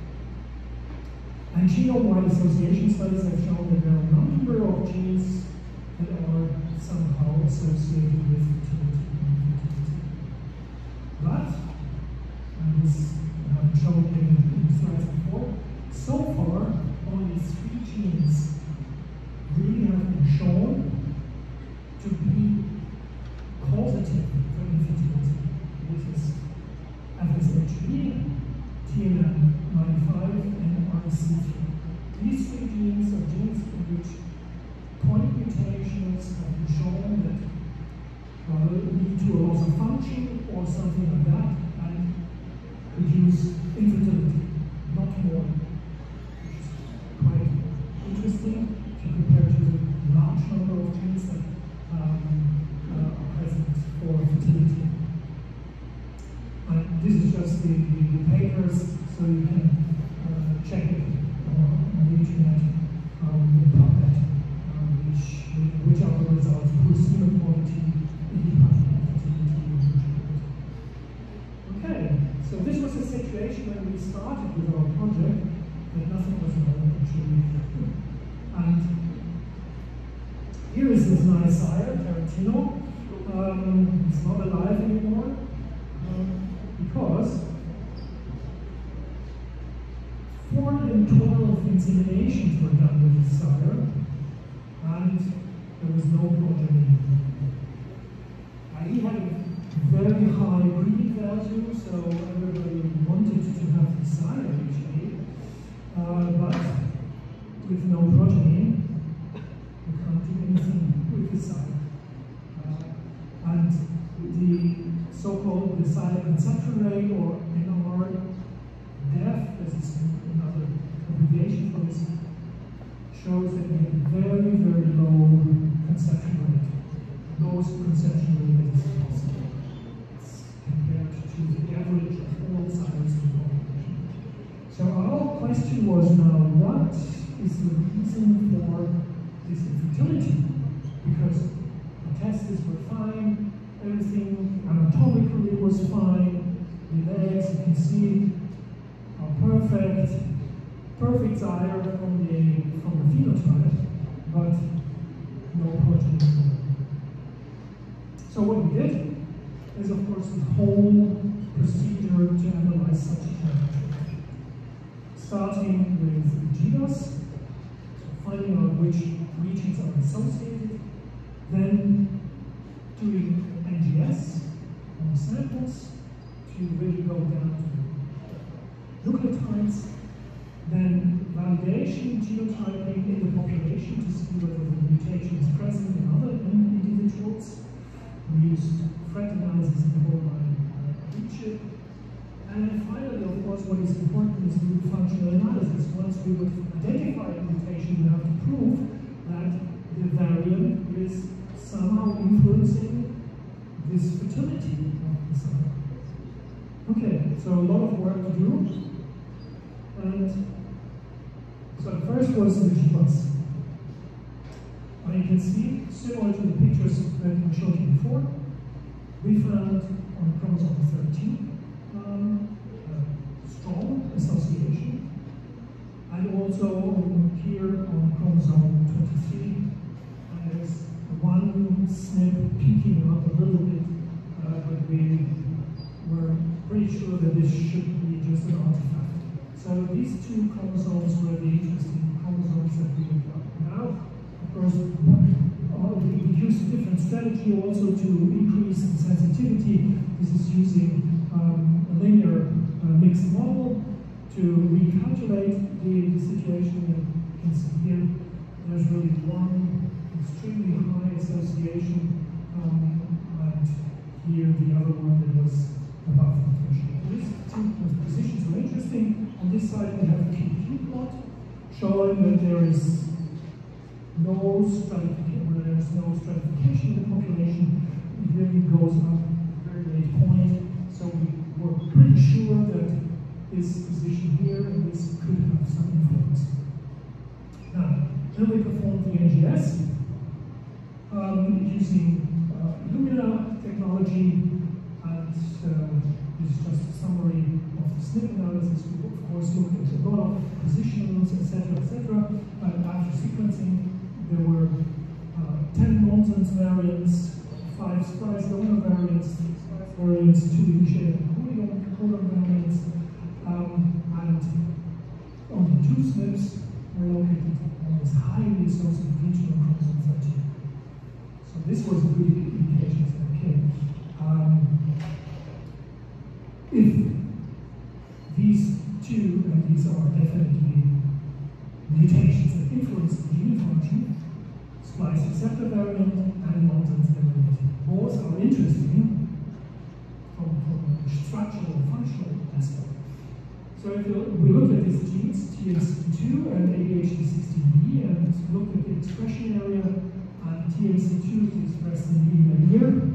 And genome-wide association studies have shown that there are a number of genes that are somehow associated with fertility and infertility. But, and this I've shown in the slides before, so far only 3 genes really have been shown to be causative for infertility, which is FSHD, TNM95, and RCT. These 3 genes are genes in which point mutations have been shown that lead to a loss of function or something like that and reduce infertility, not more, which is quite interesting if you compare to the large number of genes that are present for fertility. And this is just the papers, so you can check it on the internet in PubMed. Which are the results for semen quality in fertility. Okay, so this was a situation when we started with our project, that nothing was known actually. And here is this nice sire, Tarantino. It's not alive anymore because 412 inseminations were done with this sire, and there was no progeny. He had a very high breeding value, so everybody wanted to have the sire actually, but with no progeny, you can't do anything with the sire. And the so-called sire conception rate, or NR, DEF, this is another abbreviation for this, shows that we have a very, very low conception rate. Lowest conception rate that is possible. It's compared to the average of all sires in the population. So our question was now, what is the reason for this infertility? everything anatomically was fine. The legs, you can see, are perfect. Perfect sire from the phenotype, but no protein. So what we did is, of course, the whole procedure to analyze such a parameter. Starting with GWAS, finding out which regions are associated, then doing NGS on the samples to really go down to nucleotides, then validation, genotyping in the population to see whether the mutation is present in other individuals. We used threat analysis in the whole line chip. And then finally, of course, what is important is to do functional analysis. Once we would identify a mutation, we have to prove that the variant is somehow influencing this fertility of the cell. Okay, so a lot of work to do. And so the first was the GWAS. You can see, similar to the pictures that I showed you before, we found on chromosome 13 strong association, and also here on chromosome 23, there's one SNP peeking up a little bit, but we were pretty sure that this should be just an artifact. So these two chromosomes were the interesting chromosomes that we looked at. Now, of course, we use a different strategy also to increase the sensitivity. This is using a linear mixed model to recalculate the situation. And you can see here, there's really one extremely high association, and here the other one that was above the threshold. These two positions are interesting. On this side, we have a QQ plot showing that there is no stratification, where there's no stratification in the population. It really goes up at a very late point. So we were pretty sure that this position here and this could have some influence. Now, then we performed the NGS using Illumina technology, and this is just a summary of the SNP analysis. We of course looked at a lot of positionals, etc., etc. After sequencing, there were 10 nonsense variants, 5 splice donor variants, 6 splice variants, 2 initiated codon variants, and only 2 SNPs were located on this highly associated region of chromosome 13. So this was a good indication that, okay, if these two, and these are definitely mutations that influence the gene function, splice receptor variant and nonsense variant. Both are interesting from a structural and functional aspect. So if we look at these genes, TMC2 and ADHD16B, and look at the expression area, and TMC2 is expressed in B here.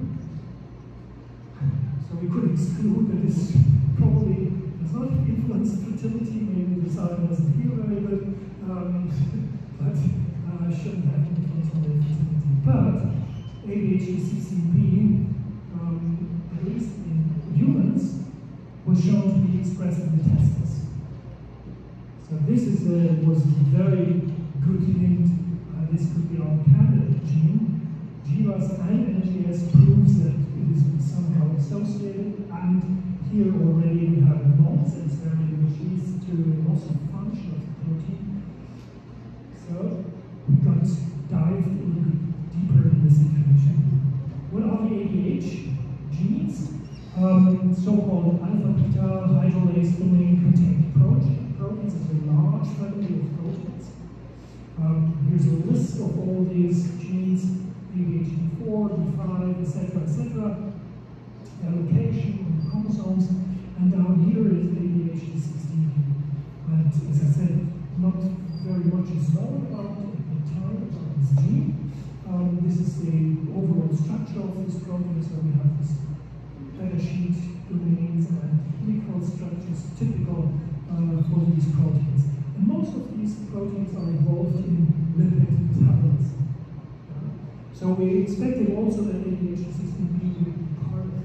So we could exclude that this probably does not influence fertility. Maybe the cell doesn't feel very good, but shouldn't have influence on the fertility. But ADHD16B, at least in humans, was shown to be expressed in the testes. So this was a very good hint. This could be our candidate gene. GWAS and NGS proves that it is somehow associated, and here already we have a nonsense variant which leads to a loss of function of the protein. So we're going to dive a little bit deeper in this information. What are the ADH genes? So-called alpha-beta hydrolase domain containing proteins is a large family of proteins. Here's a list of all these genes, ADH4, D5, etc., their location on the chromosomes, and down here is ADH16B. And as I said, not very much is known about the time about this gene. This is the overall structure of this protein, so we have this beta sheet domains and helical structures typical for these proteins. And most of these proteins are involved in lipid metabolism. So we expected also that ADH16B would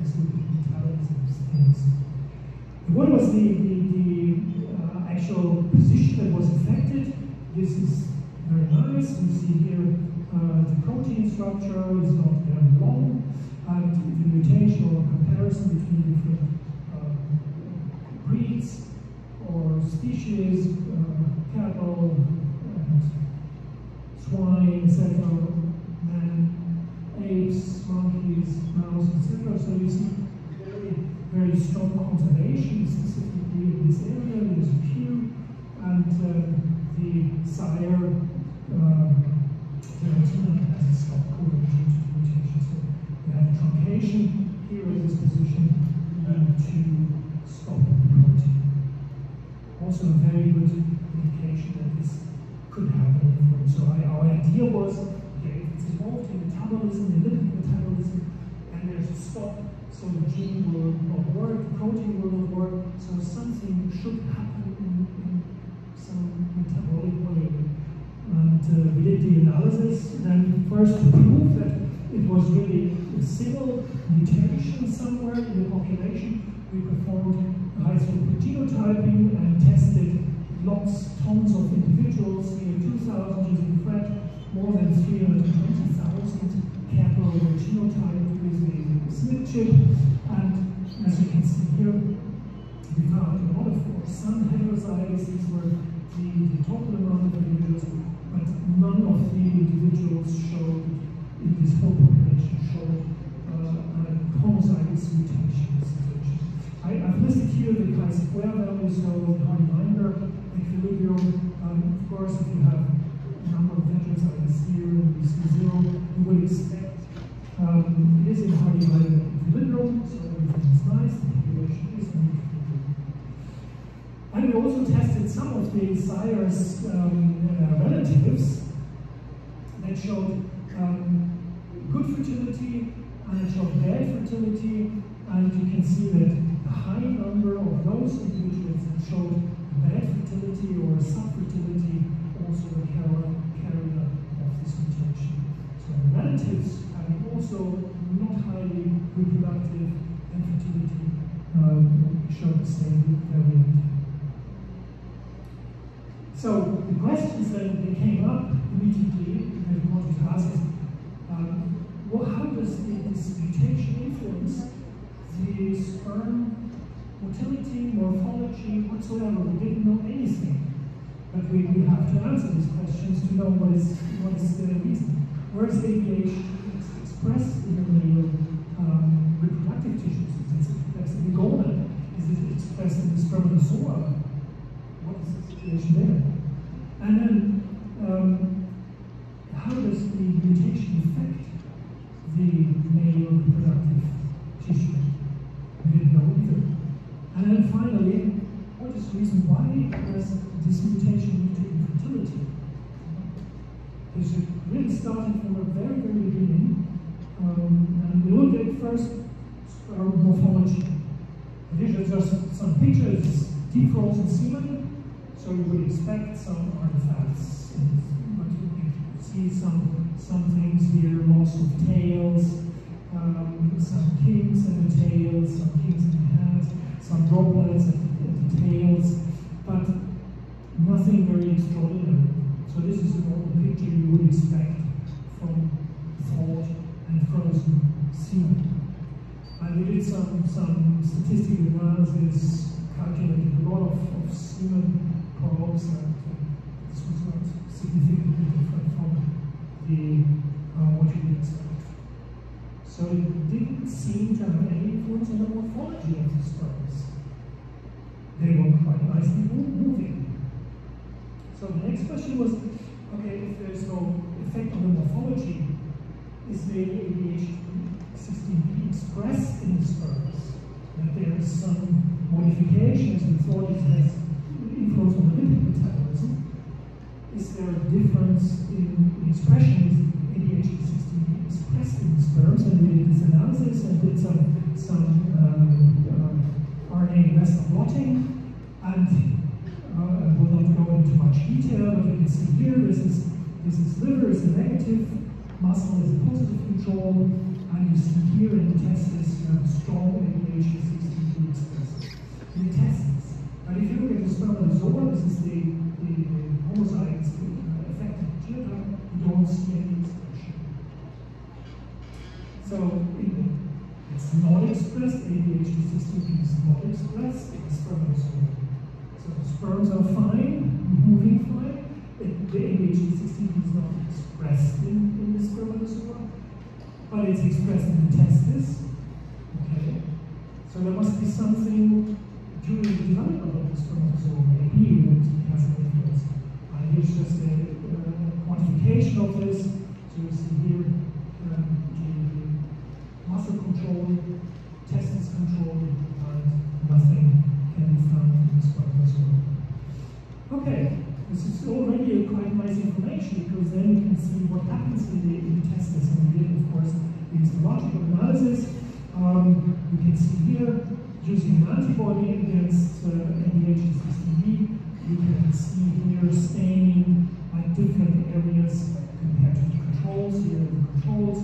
these lipid metabolism things. What was the actual position that was affected? This is very nice. You see here the protein structure is not very long, and the mutation or comparison between different breeds or species, cattle, and swine, etc., man, apes, monkeys, mouse, etc. So you see very strong conservation, specifically in this area. There's a few, and the sire has a stop codon due to the mutation. So we have truncation here in this position to stop the protein. Also a very good indication that this could happen. So our idea was, okay, if it's involved in metabolism, in lipid metabolism, and there's a stop, so the gene will not work, the protein will not work, so something should happen in some metabolic way. And we did the analysis, then first to prove that it was really a single mutation somewhere in the population. We performed high-throughput genotyping and tested tons of individuals, here 2,000 using FRET, more than 320,000 cattle were genotyped with a SNP chip, and as you can see here, we found a lot of some heterozygous. These were the total amount of individuals, but none of the individuals showed, in this whole population, showed a homozygous mutation situation. I've listed here the chi-square values, so the reminder equilibrium. Of course, if you have a number of heterozygous here and you see 0, you would expect it is in Hardy-Weyber equilibrium, so everything is nice, the population is in equilibrium. And we also tested some of the sire's relatives that showed good fertility and it showed bad fertility, and you can see that a high number of those individuals that showed bad fertility or subfertility also were carrier of this mutation. So the relatives having also not highly reproductive and fertility showed the same variant. So the questions that came up immediately that we wanted to ask is, how does this mutation influence the sperm motility, morphology, whatsoever? We didn't know anything, but we have to answer these questions to know what is the reason. Where is ABH expressed in the male reproductive tissues? That's the gonad. Is it expressed in the spermatozoa? What is the situation there? And then, how does the mutation affect the male reproductive tissue? We didn't know either. And then finally, what is the reason why does this mutation lead to infertility? Because it really started from the very, very beginning. And we looked at first morphology. These are just some pictures, deep frozen semen. So you would expect some artifacts, but you see some things here, loss of tails, some kinks in the tails, some kinks in the head, some droplets at the tails, but nothing very extraordinary. So this is a normal picture you would expect from thawed and frozen semen. And we did some statistical analysis, calculated a lot of semen probes, and this was not significantly different from what you would expect. So it didn't seem to have any influence on the morphology of the sperms. They were quite nicely moving. So the next question was, okay, if there's no effect on the morphology, is the ADH16B expressed in the sperms? That there is some modification, as we thought it has influence on the lipid metabolism. Is there a difference in expression? Is ADH16B expressed in the sperms? And we did this analysis and did some RNA Western blotting, and I will not go into much detail, but you can see here this is liver is a negative, muscle is a positive control, And you see here in the testis, you have a strong ADH16 expressed in the testis. And if you look at the spermatozoa, this is the homozygotes affected genotype, you don't see any expression. So it's not expressed, ADH16 is not expressed in the spermatozoa. So the sperms are fine, moving fine. The ADH16 is not expressed in the spermatozoa, but it's expressed in the testis. Okay, so there must be something during the development of the spermatozoa, maybe it has an influence. Here's just a quantification of this. So you see here the muscle control, testis control, and nothing can be found in the spermatozoa. Okay. This is already a quite nice information because then you can see what happens in the testis. And we did, of course, the histological analysis. You can see here, using an antibody against ADH16B, you can see here staining at different areas compared to the controls. Here are the controls.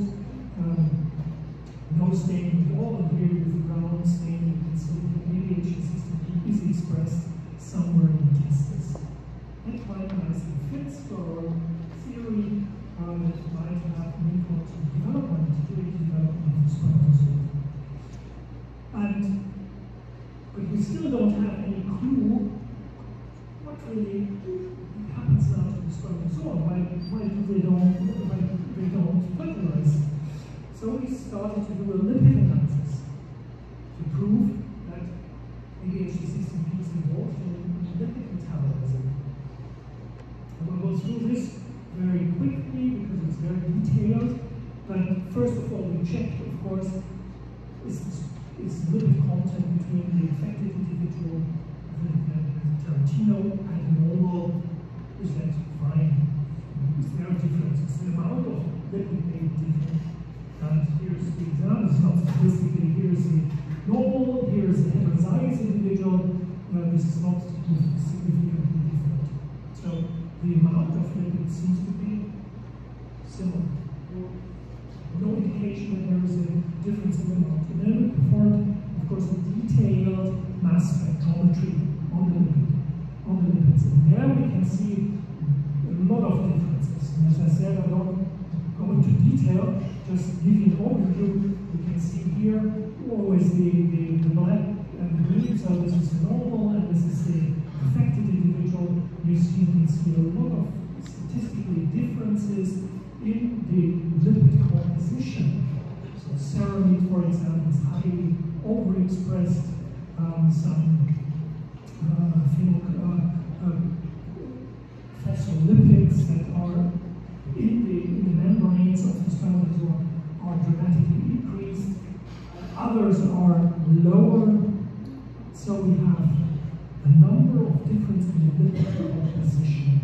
No staining at all. And here with the brown staining, you can see that ADH16B is expressed somewhere in the testis. It quite nicely fits to our theory that might have an influence on development, during the development of the spermatozoa. But we still don't have any clue what really happens now to the spermatozoa. Why they don't fertilize? So we started to do a lipid analysis to prove that ADH16B is involved in lipid metabolism. We'll go through this very quickly because it's very detailed. But first of all, we checked, of course, is lipid content between the affected individual, the Tarantino, and normal. Is that fine? Is there a difference? Is the amount of lipid may be different? And here's the example. It's not statistically. Here's the normal. Here's the heterozygous individual. This is not significantly different. So the amount of lipids seems to be similar. No indication that there is a difference in the amount. And then we performed, of course, a detailed mass spectrometry on the lipids. And there we can see a lot of differences. And as I said, I don't go into detail, just give you an overview. You can see here always the black and the green. So this is the normal, and this is the affected individual. You can see a lot of statistically differences in the lipid composition. So ceramide, for example, is highly overexpressed. Some phospholipids that are in the membranes of the spermatozoa are dramatically increased. Others are lower. So we have a number of differences in the lipid composition.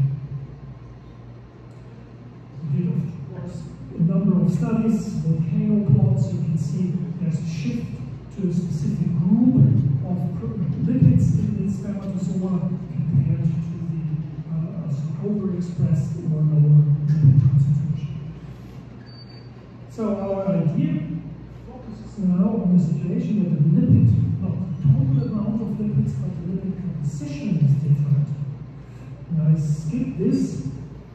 We did, of course, a number of studies, volcano plots. You can see there's a shift to a specific group of lipids in the spermatozoa compared to the overexpressed or lower lipid concentration. So our idea focuses now on the situation that the lipid, not the total amount of lipids, but the lipid composition is different. And I skip this.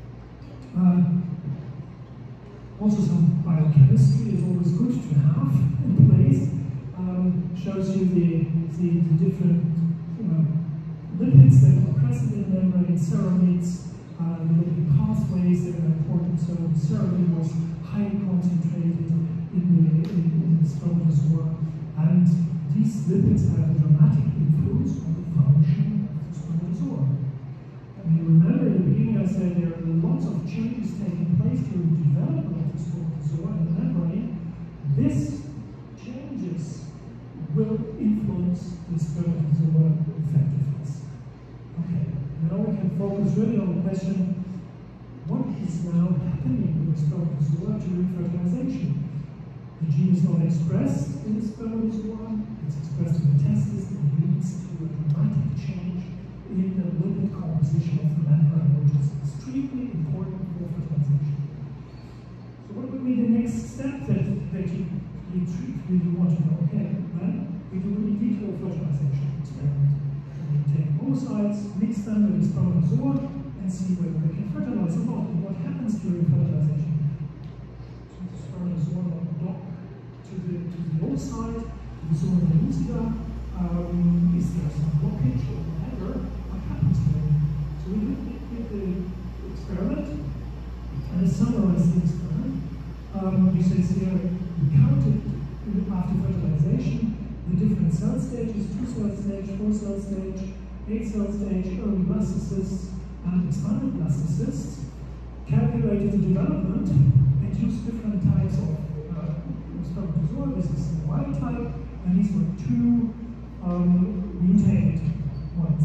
Also, some biochemistry is always good to have in place. Shows you the different lipids that are present in membrane, ceramides, the lipid pathways that are important. So ceramide was highly concentrated in the spermatozoa, and these lipids have a dramatic influence on the function of the spermatozoa. And you remember in the beginning I said there are lots of changes taking place during the development of the spermatozoa and the membrane. These changes will influence the spermatozoa effectiveness. Okay, now we can focus really on the question, what is now happening with the spermatozoa during fertilization? The gene is not expressed in the spermatozoa, it's expressed in the testis, and leads to a dramatic change in the lipid composition of the membrane, which is extremely important for fertilization. So what would be the next step that you we want to know, okay, then we do an in vitro fertilization experiment. We take oocytes, mix them with the spermatozoa, and see whether they can fertilize or not. And what happens during fertilization? So the spermatozoa dock to the oocyte, to the zona pellucida. Is there some blockage or whatever? What happens there? So we look at the experiment, and I summarize the experiment. He says here, we counted after fertilization the different cell stages, 2-cell stage, 4-cell stage, 8-cell stage, early blastocysts, and expanded blastocysts, calculated the development, and used different types of spermatozoa. This is the wild type, and these were 2 mutated ones.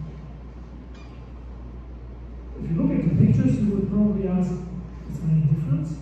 If you look at the pictures, you would probably ask, is there any difference?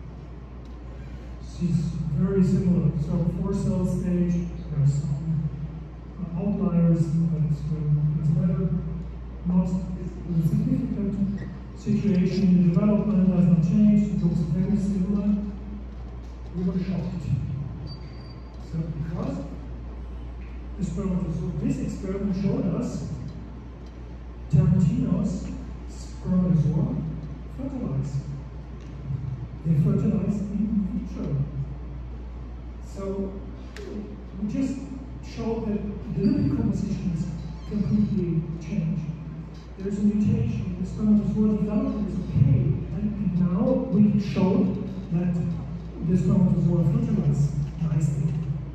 It's very similar. So 4-cell stage, there are some outliers, but it's better. Not a significant situation in the development has not changed. It looks very similar. We were shocked. So because the spermatozoa, this experiment showed us Tarantino's spermatozoa fertilize. They fertilize in vitro. So we just showed that the lipid compositions completely change. There's a mutation, the spermatozoa development is okay, and now we showed that the spermatozoa fertilize nicely.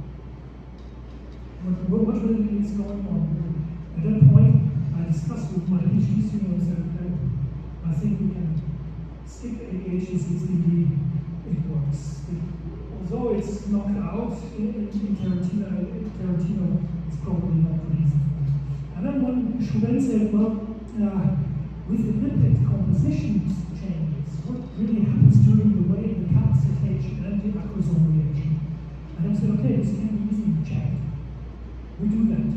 What really is going on? At that point, I discussed with my PhD students and I think we can skip AHC6DD, it works. Although it's knocked out in Tarantino, it's probably not the reason. And then one student said, well, with the lipid composition changes, what really happens during the way the capacitation and the acrosome reaction? And I said, okay, this can be easily checked. We do that.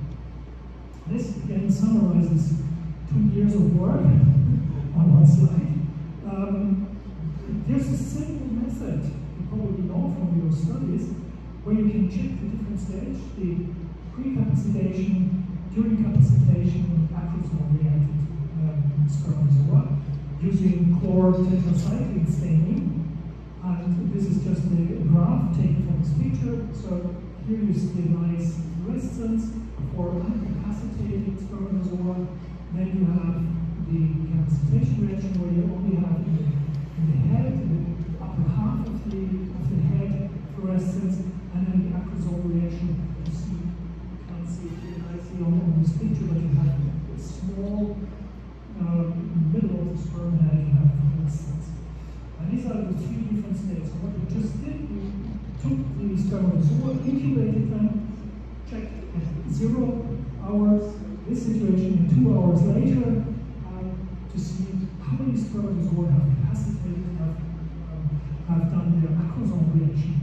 This again summarizes 2 years of work on one slide. There's a simple method, you probably know from your studies, where you can check the different stage, the pre-capacitation, during capacitation, acrosome reacted spermatozoa, using chlor-tetracycline staining. And this is just a graph taken from this picture. So here you see a nice fluorescence for uncapacitated spermatozoa. Then you have the capacitation reaction where you only have in the head, in the upper half of the head fluorescence, and then the acrosome reaction. You see, you can't see it here nicely on this picture, but you have a small middle of the sperm head, you have fluorescence. And these are the 3 different states. So what we just did, we took the spermatozoa, incubated them, checked at 0 hours, this situation, and 2 hours later, to see how many spermatozoa have capacitated, have done their acrosome reaction.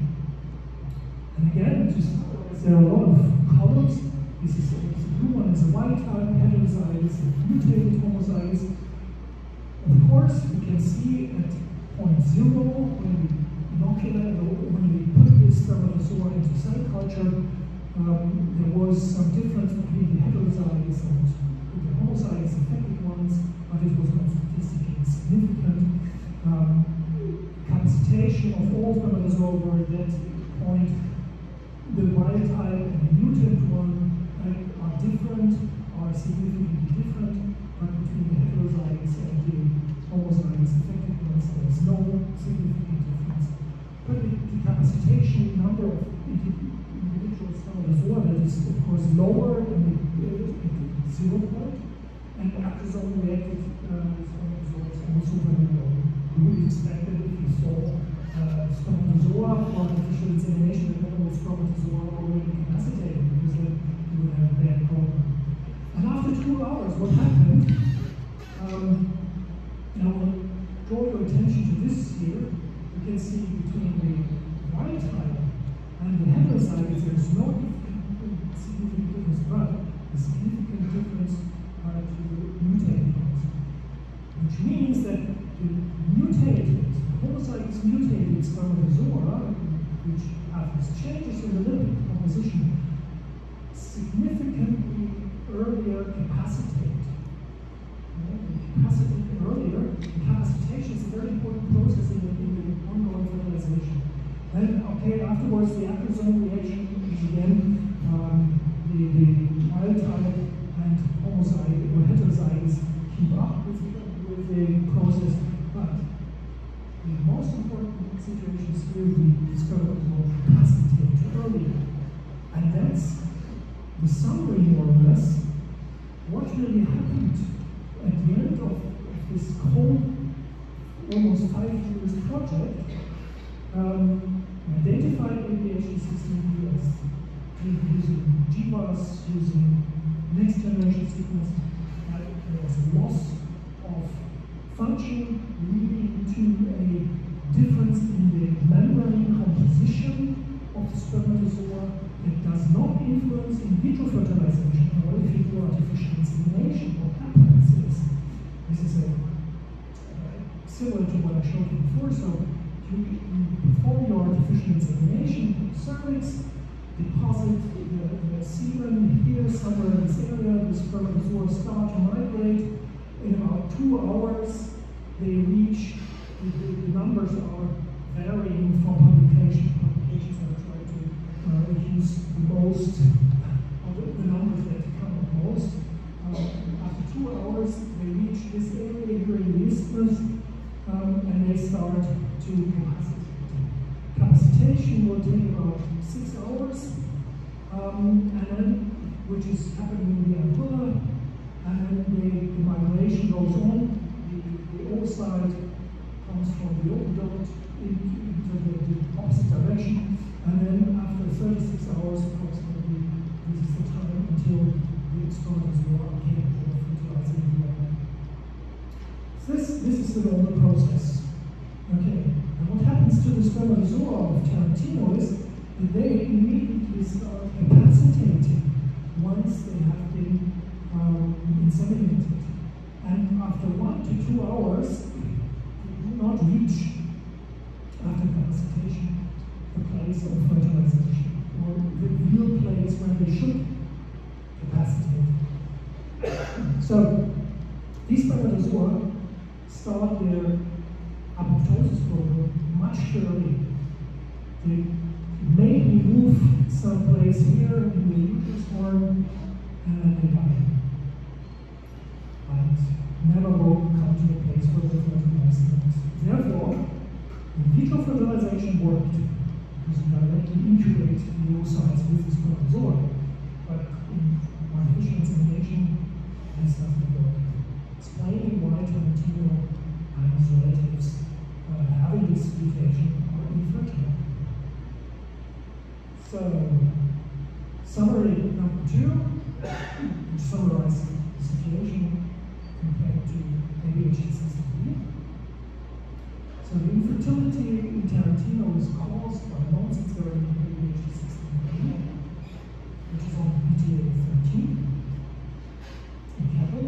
And again, there are a lot of colors. This is the blue one is a wild type, heterozygous, and mutated homozygous. Of course, we can see at point 0, when we inoculate, when we put this spermatozoa into cell culture, there was some difference between the heterozygous and the homozygous affected ones, but it was not statistically significant. Capacitation of all spermatozoa were at that point. The wild type and the mutant one are different, are significantly different, but between the heterozygous and the homozygous affected ones, there is no significant difference. But the capacitation number of individual spermatozoa, that is of course lower than the 0 point, and the acrosome reacted spermatozoa is also very low. We would expect that if you saw spermatozoa for artificial insemination, that all spermatozoa are already capacitated, because then you would have a bad problem. And after 2 hours, what happened? Now, draw your attention to this here. You can see between the wild type and the heterozygous, there's no significant difference, but a significant difference to the mutated ones. Which means that the mutated, homozygous mutated spermatozoa, which have these changes in the lipid composition, significantly earlier capacitate. Capacitation is a very important process in the ongoing fertilization. Then, okay, afterwards the acrosome reaction is again the wild type and homozygote or heterozygotes keep up with the process, but the most important situation is here the spermatozoa capacitate earlier. And that's the summary, more or less, what really happened at the end of this whole almost 5 years project. Identified ADHD16 as using GWAS, using next generation sequence, that there was a loss of function leading to a difference in the membrane composition of the spermatozoa that does not influence in vitro fertilization. Or if you do artificial insemination, what happens is, this is similar to what I showed you before. So you perform your artificial insemination in the cervix, deposit the semen here somewhere in this area, the spermatozoa start to migrate. In about 2 hours, they reach, the numbers are varying from publication to publications. I try to use the most, the numbers that come up most. After 2 hours, they reach this area here in the isthmus, and they start to capacitate. Capacitation will take about 6 hours, and then, which is happening in the ampulla, and then the migration goes on. The oocyte comes from the oviduct into the opposite direction, and then after 36 hours approximately, this is the time until the spermatozoa are capable of fertilizing the egg. This is the normal process. Okay, and what happens to the spermatozoa of Tarantino is that they immediately start capacitating once they have been inseminated. And after 1 to 2 hours, they do not reach, after capacitation, the place of fertilization, or the real place where they should capacitate. So, these spermatozoa start their apoptosis program much earlier. They maybe move someplace here in the uterus horn, and then they die. And never will come to a place where they fertilize things. Therefore, in vitro fertilization worked because you directly incubate the oocytes with the spermatozoa. But in artificial insemination, this doesn't work. Explaining why Tarantino and his relatives having this mutation are infertile. So, summary number 2, which summarizes the situation compared to ADHD16. So the infertility in Tarantino is caused by nonsense variant ADHD16, which is on PTA13 in cattle.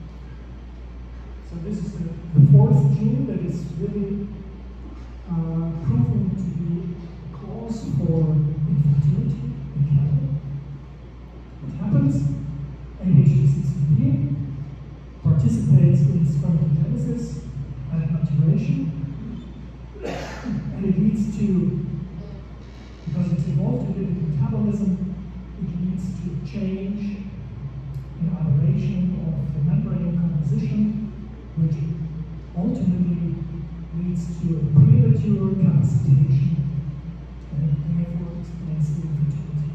So this is the 4th gene that is really proven to be a cause for infertility in cattle. What happens? ADHD16 participates in spermatogenesis and maturation, and it leads to, because it's involved in lipid metabolism, it leads to change in aberration of the membrane composition, which ultimately leads to a premature capacitation, and therefore explains the infertility.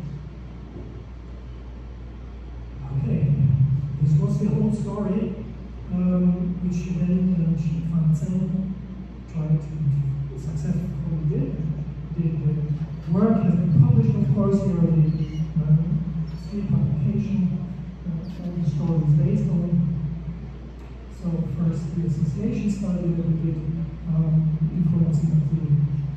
Okay, this was the whole story, which then Francine tried to successfully did. The work has been published, of course. Here are the 3 publications all the story is based on. So first, the association study that we did, influencing of the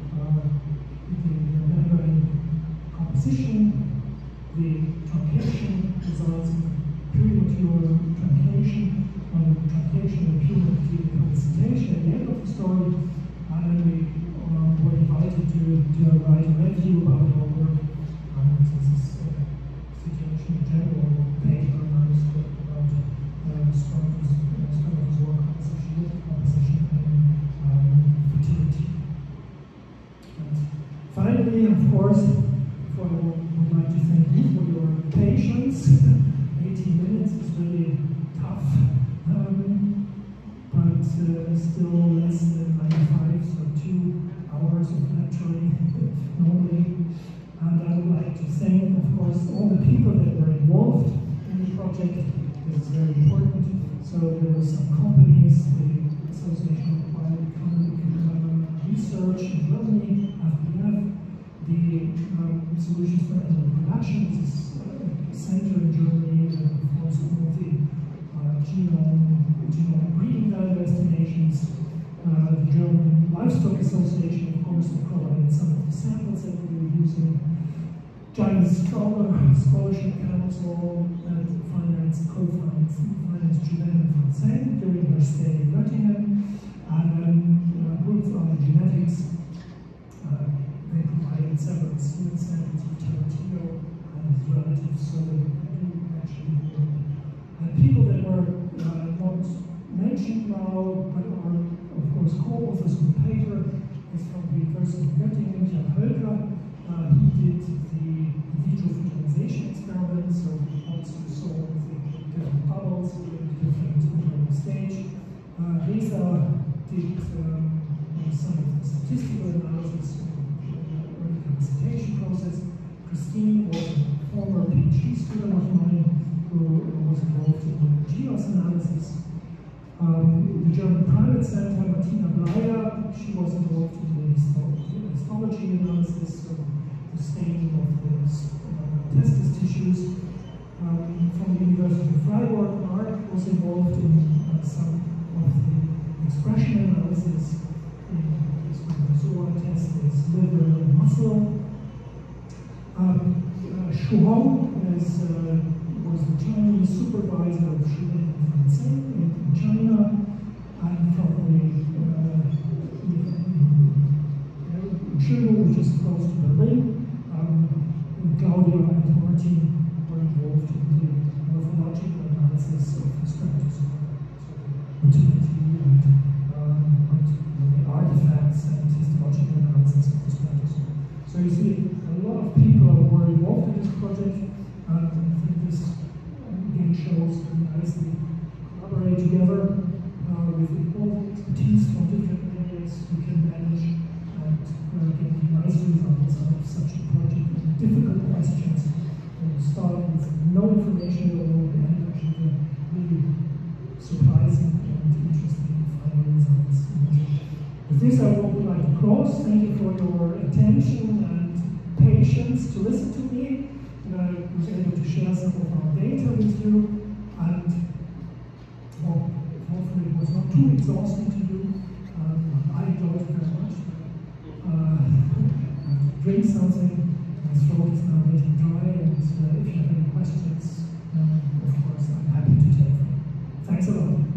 membrane composition, the truncation results in premature truncation, and the truncation and premature capacitation at the end of the story, and then we were invited to write a finally, of course, I would like to thank you for your patience. 18 minutes is really tough, but still less than 95, so 2 hours of lecturing normally. And I would like to thank, of course, all the people that were involved in the project. This is very important. So there were some companies, the Association of Bioeconomic Research in Germany, FBF, the Solutions for Animal Production, this is a center in Germany that performs all of the genome breeding value estimations, the German Livestock Association, of course, that provided some of the samples that we were using, Chinese Scholarship Council that co-financed Julian Fontaine during her stay in Göttingen, and then groups on genetics. They provided several semen samples of Tarantino and his relatives so that we could actually work. And people that were not mentioned now, but are, of course, co-authors of the paper, is from the University of Göttingen, Jan Hölker. He did the in vitro fertilization experiment, so he also saw the different bubbles in different stage. Reza did some of the statistical analysis of the capacity process. Christine was a former PhD student of mine who was involved in the GEOS analysis. The German private center, Martina Bleier, she was involved in the histology analysis, so the staining of the testis tissues. From the University of Freiburg, Mark was involved in some of the expression analysis in the spermatozoa test, liver and muscle. Shu Hong was the Chinese supervisor of Julian Fontaine in China, and from the Chile, which is close to Berlin. Claudia and Martin were involved in the morphological analysis of the spermatozoa, so motility and the artifacts and histological analysis of the spermatozoa. So you see, a lot of people were involved in this project, and I think this again shows how nicely collaborate together with all the expertise from different areas we can manage and get nice results out of such a project. Difficult questions. When you start with no information at all, and actually really surprising and interesting final results. With this, I would like to close. Thank you for your attention and patience to listen to me. I was able to share some of our data with you, and well, hopefully it was not too exhausting to you. I enjoyed it very much. Drink something. My throat is now getting dry, and if you have any questions, of course, I'm happy to take them. Thanks a lot.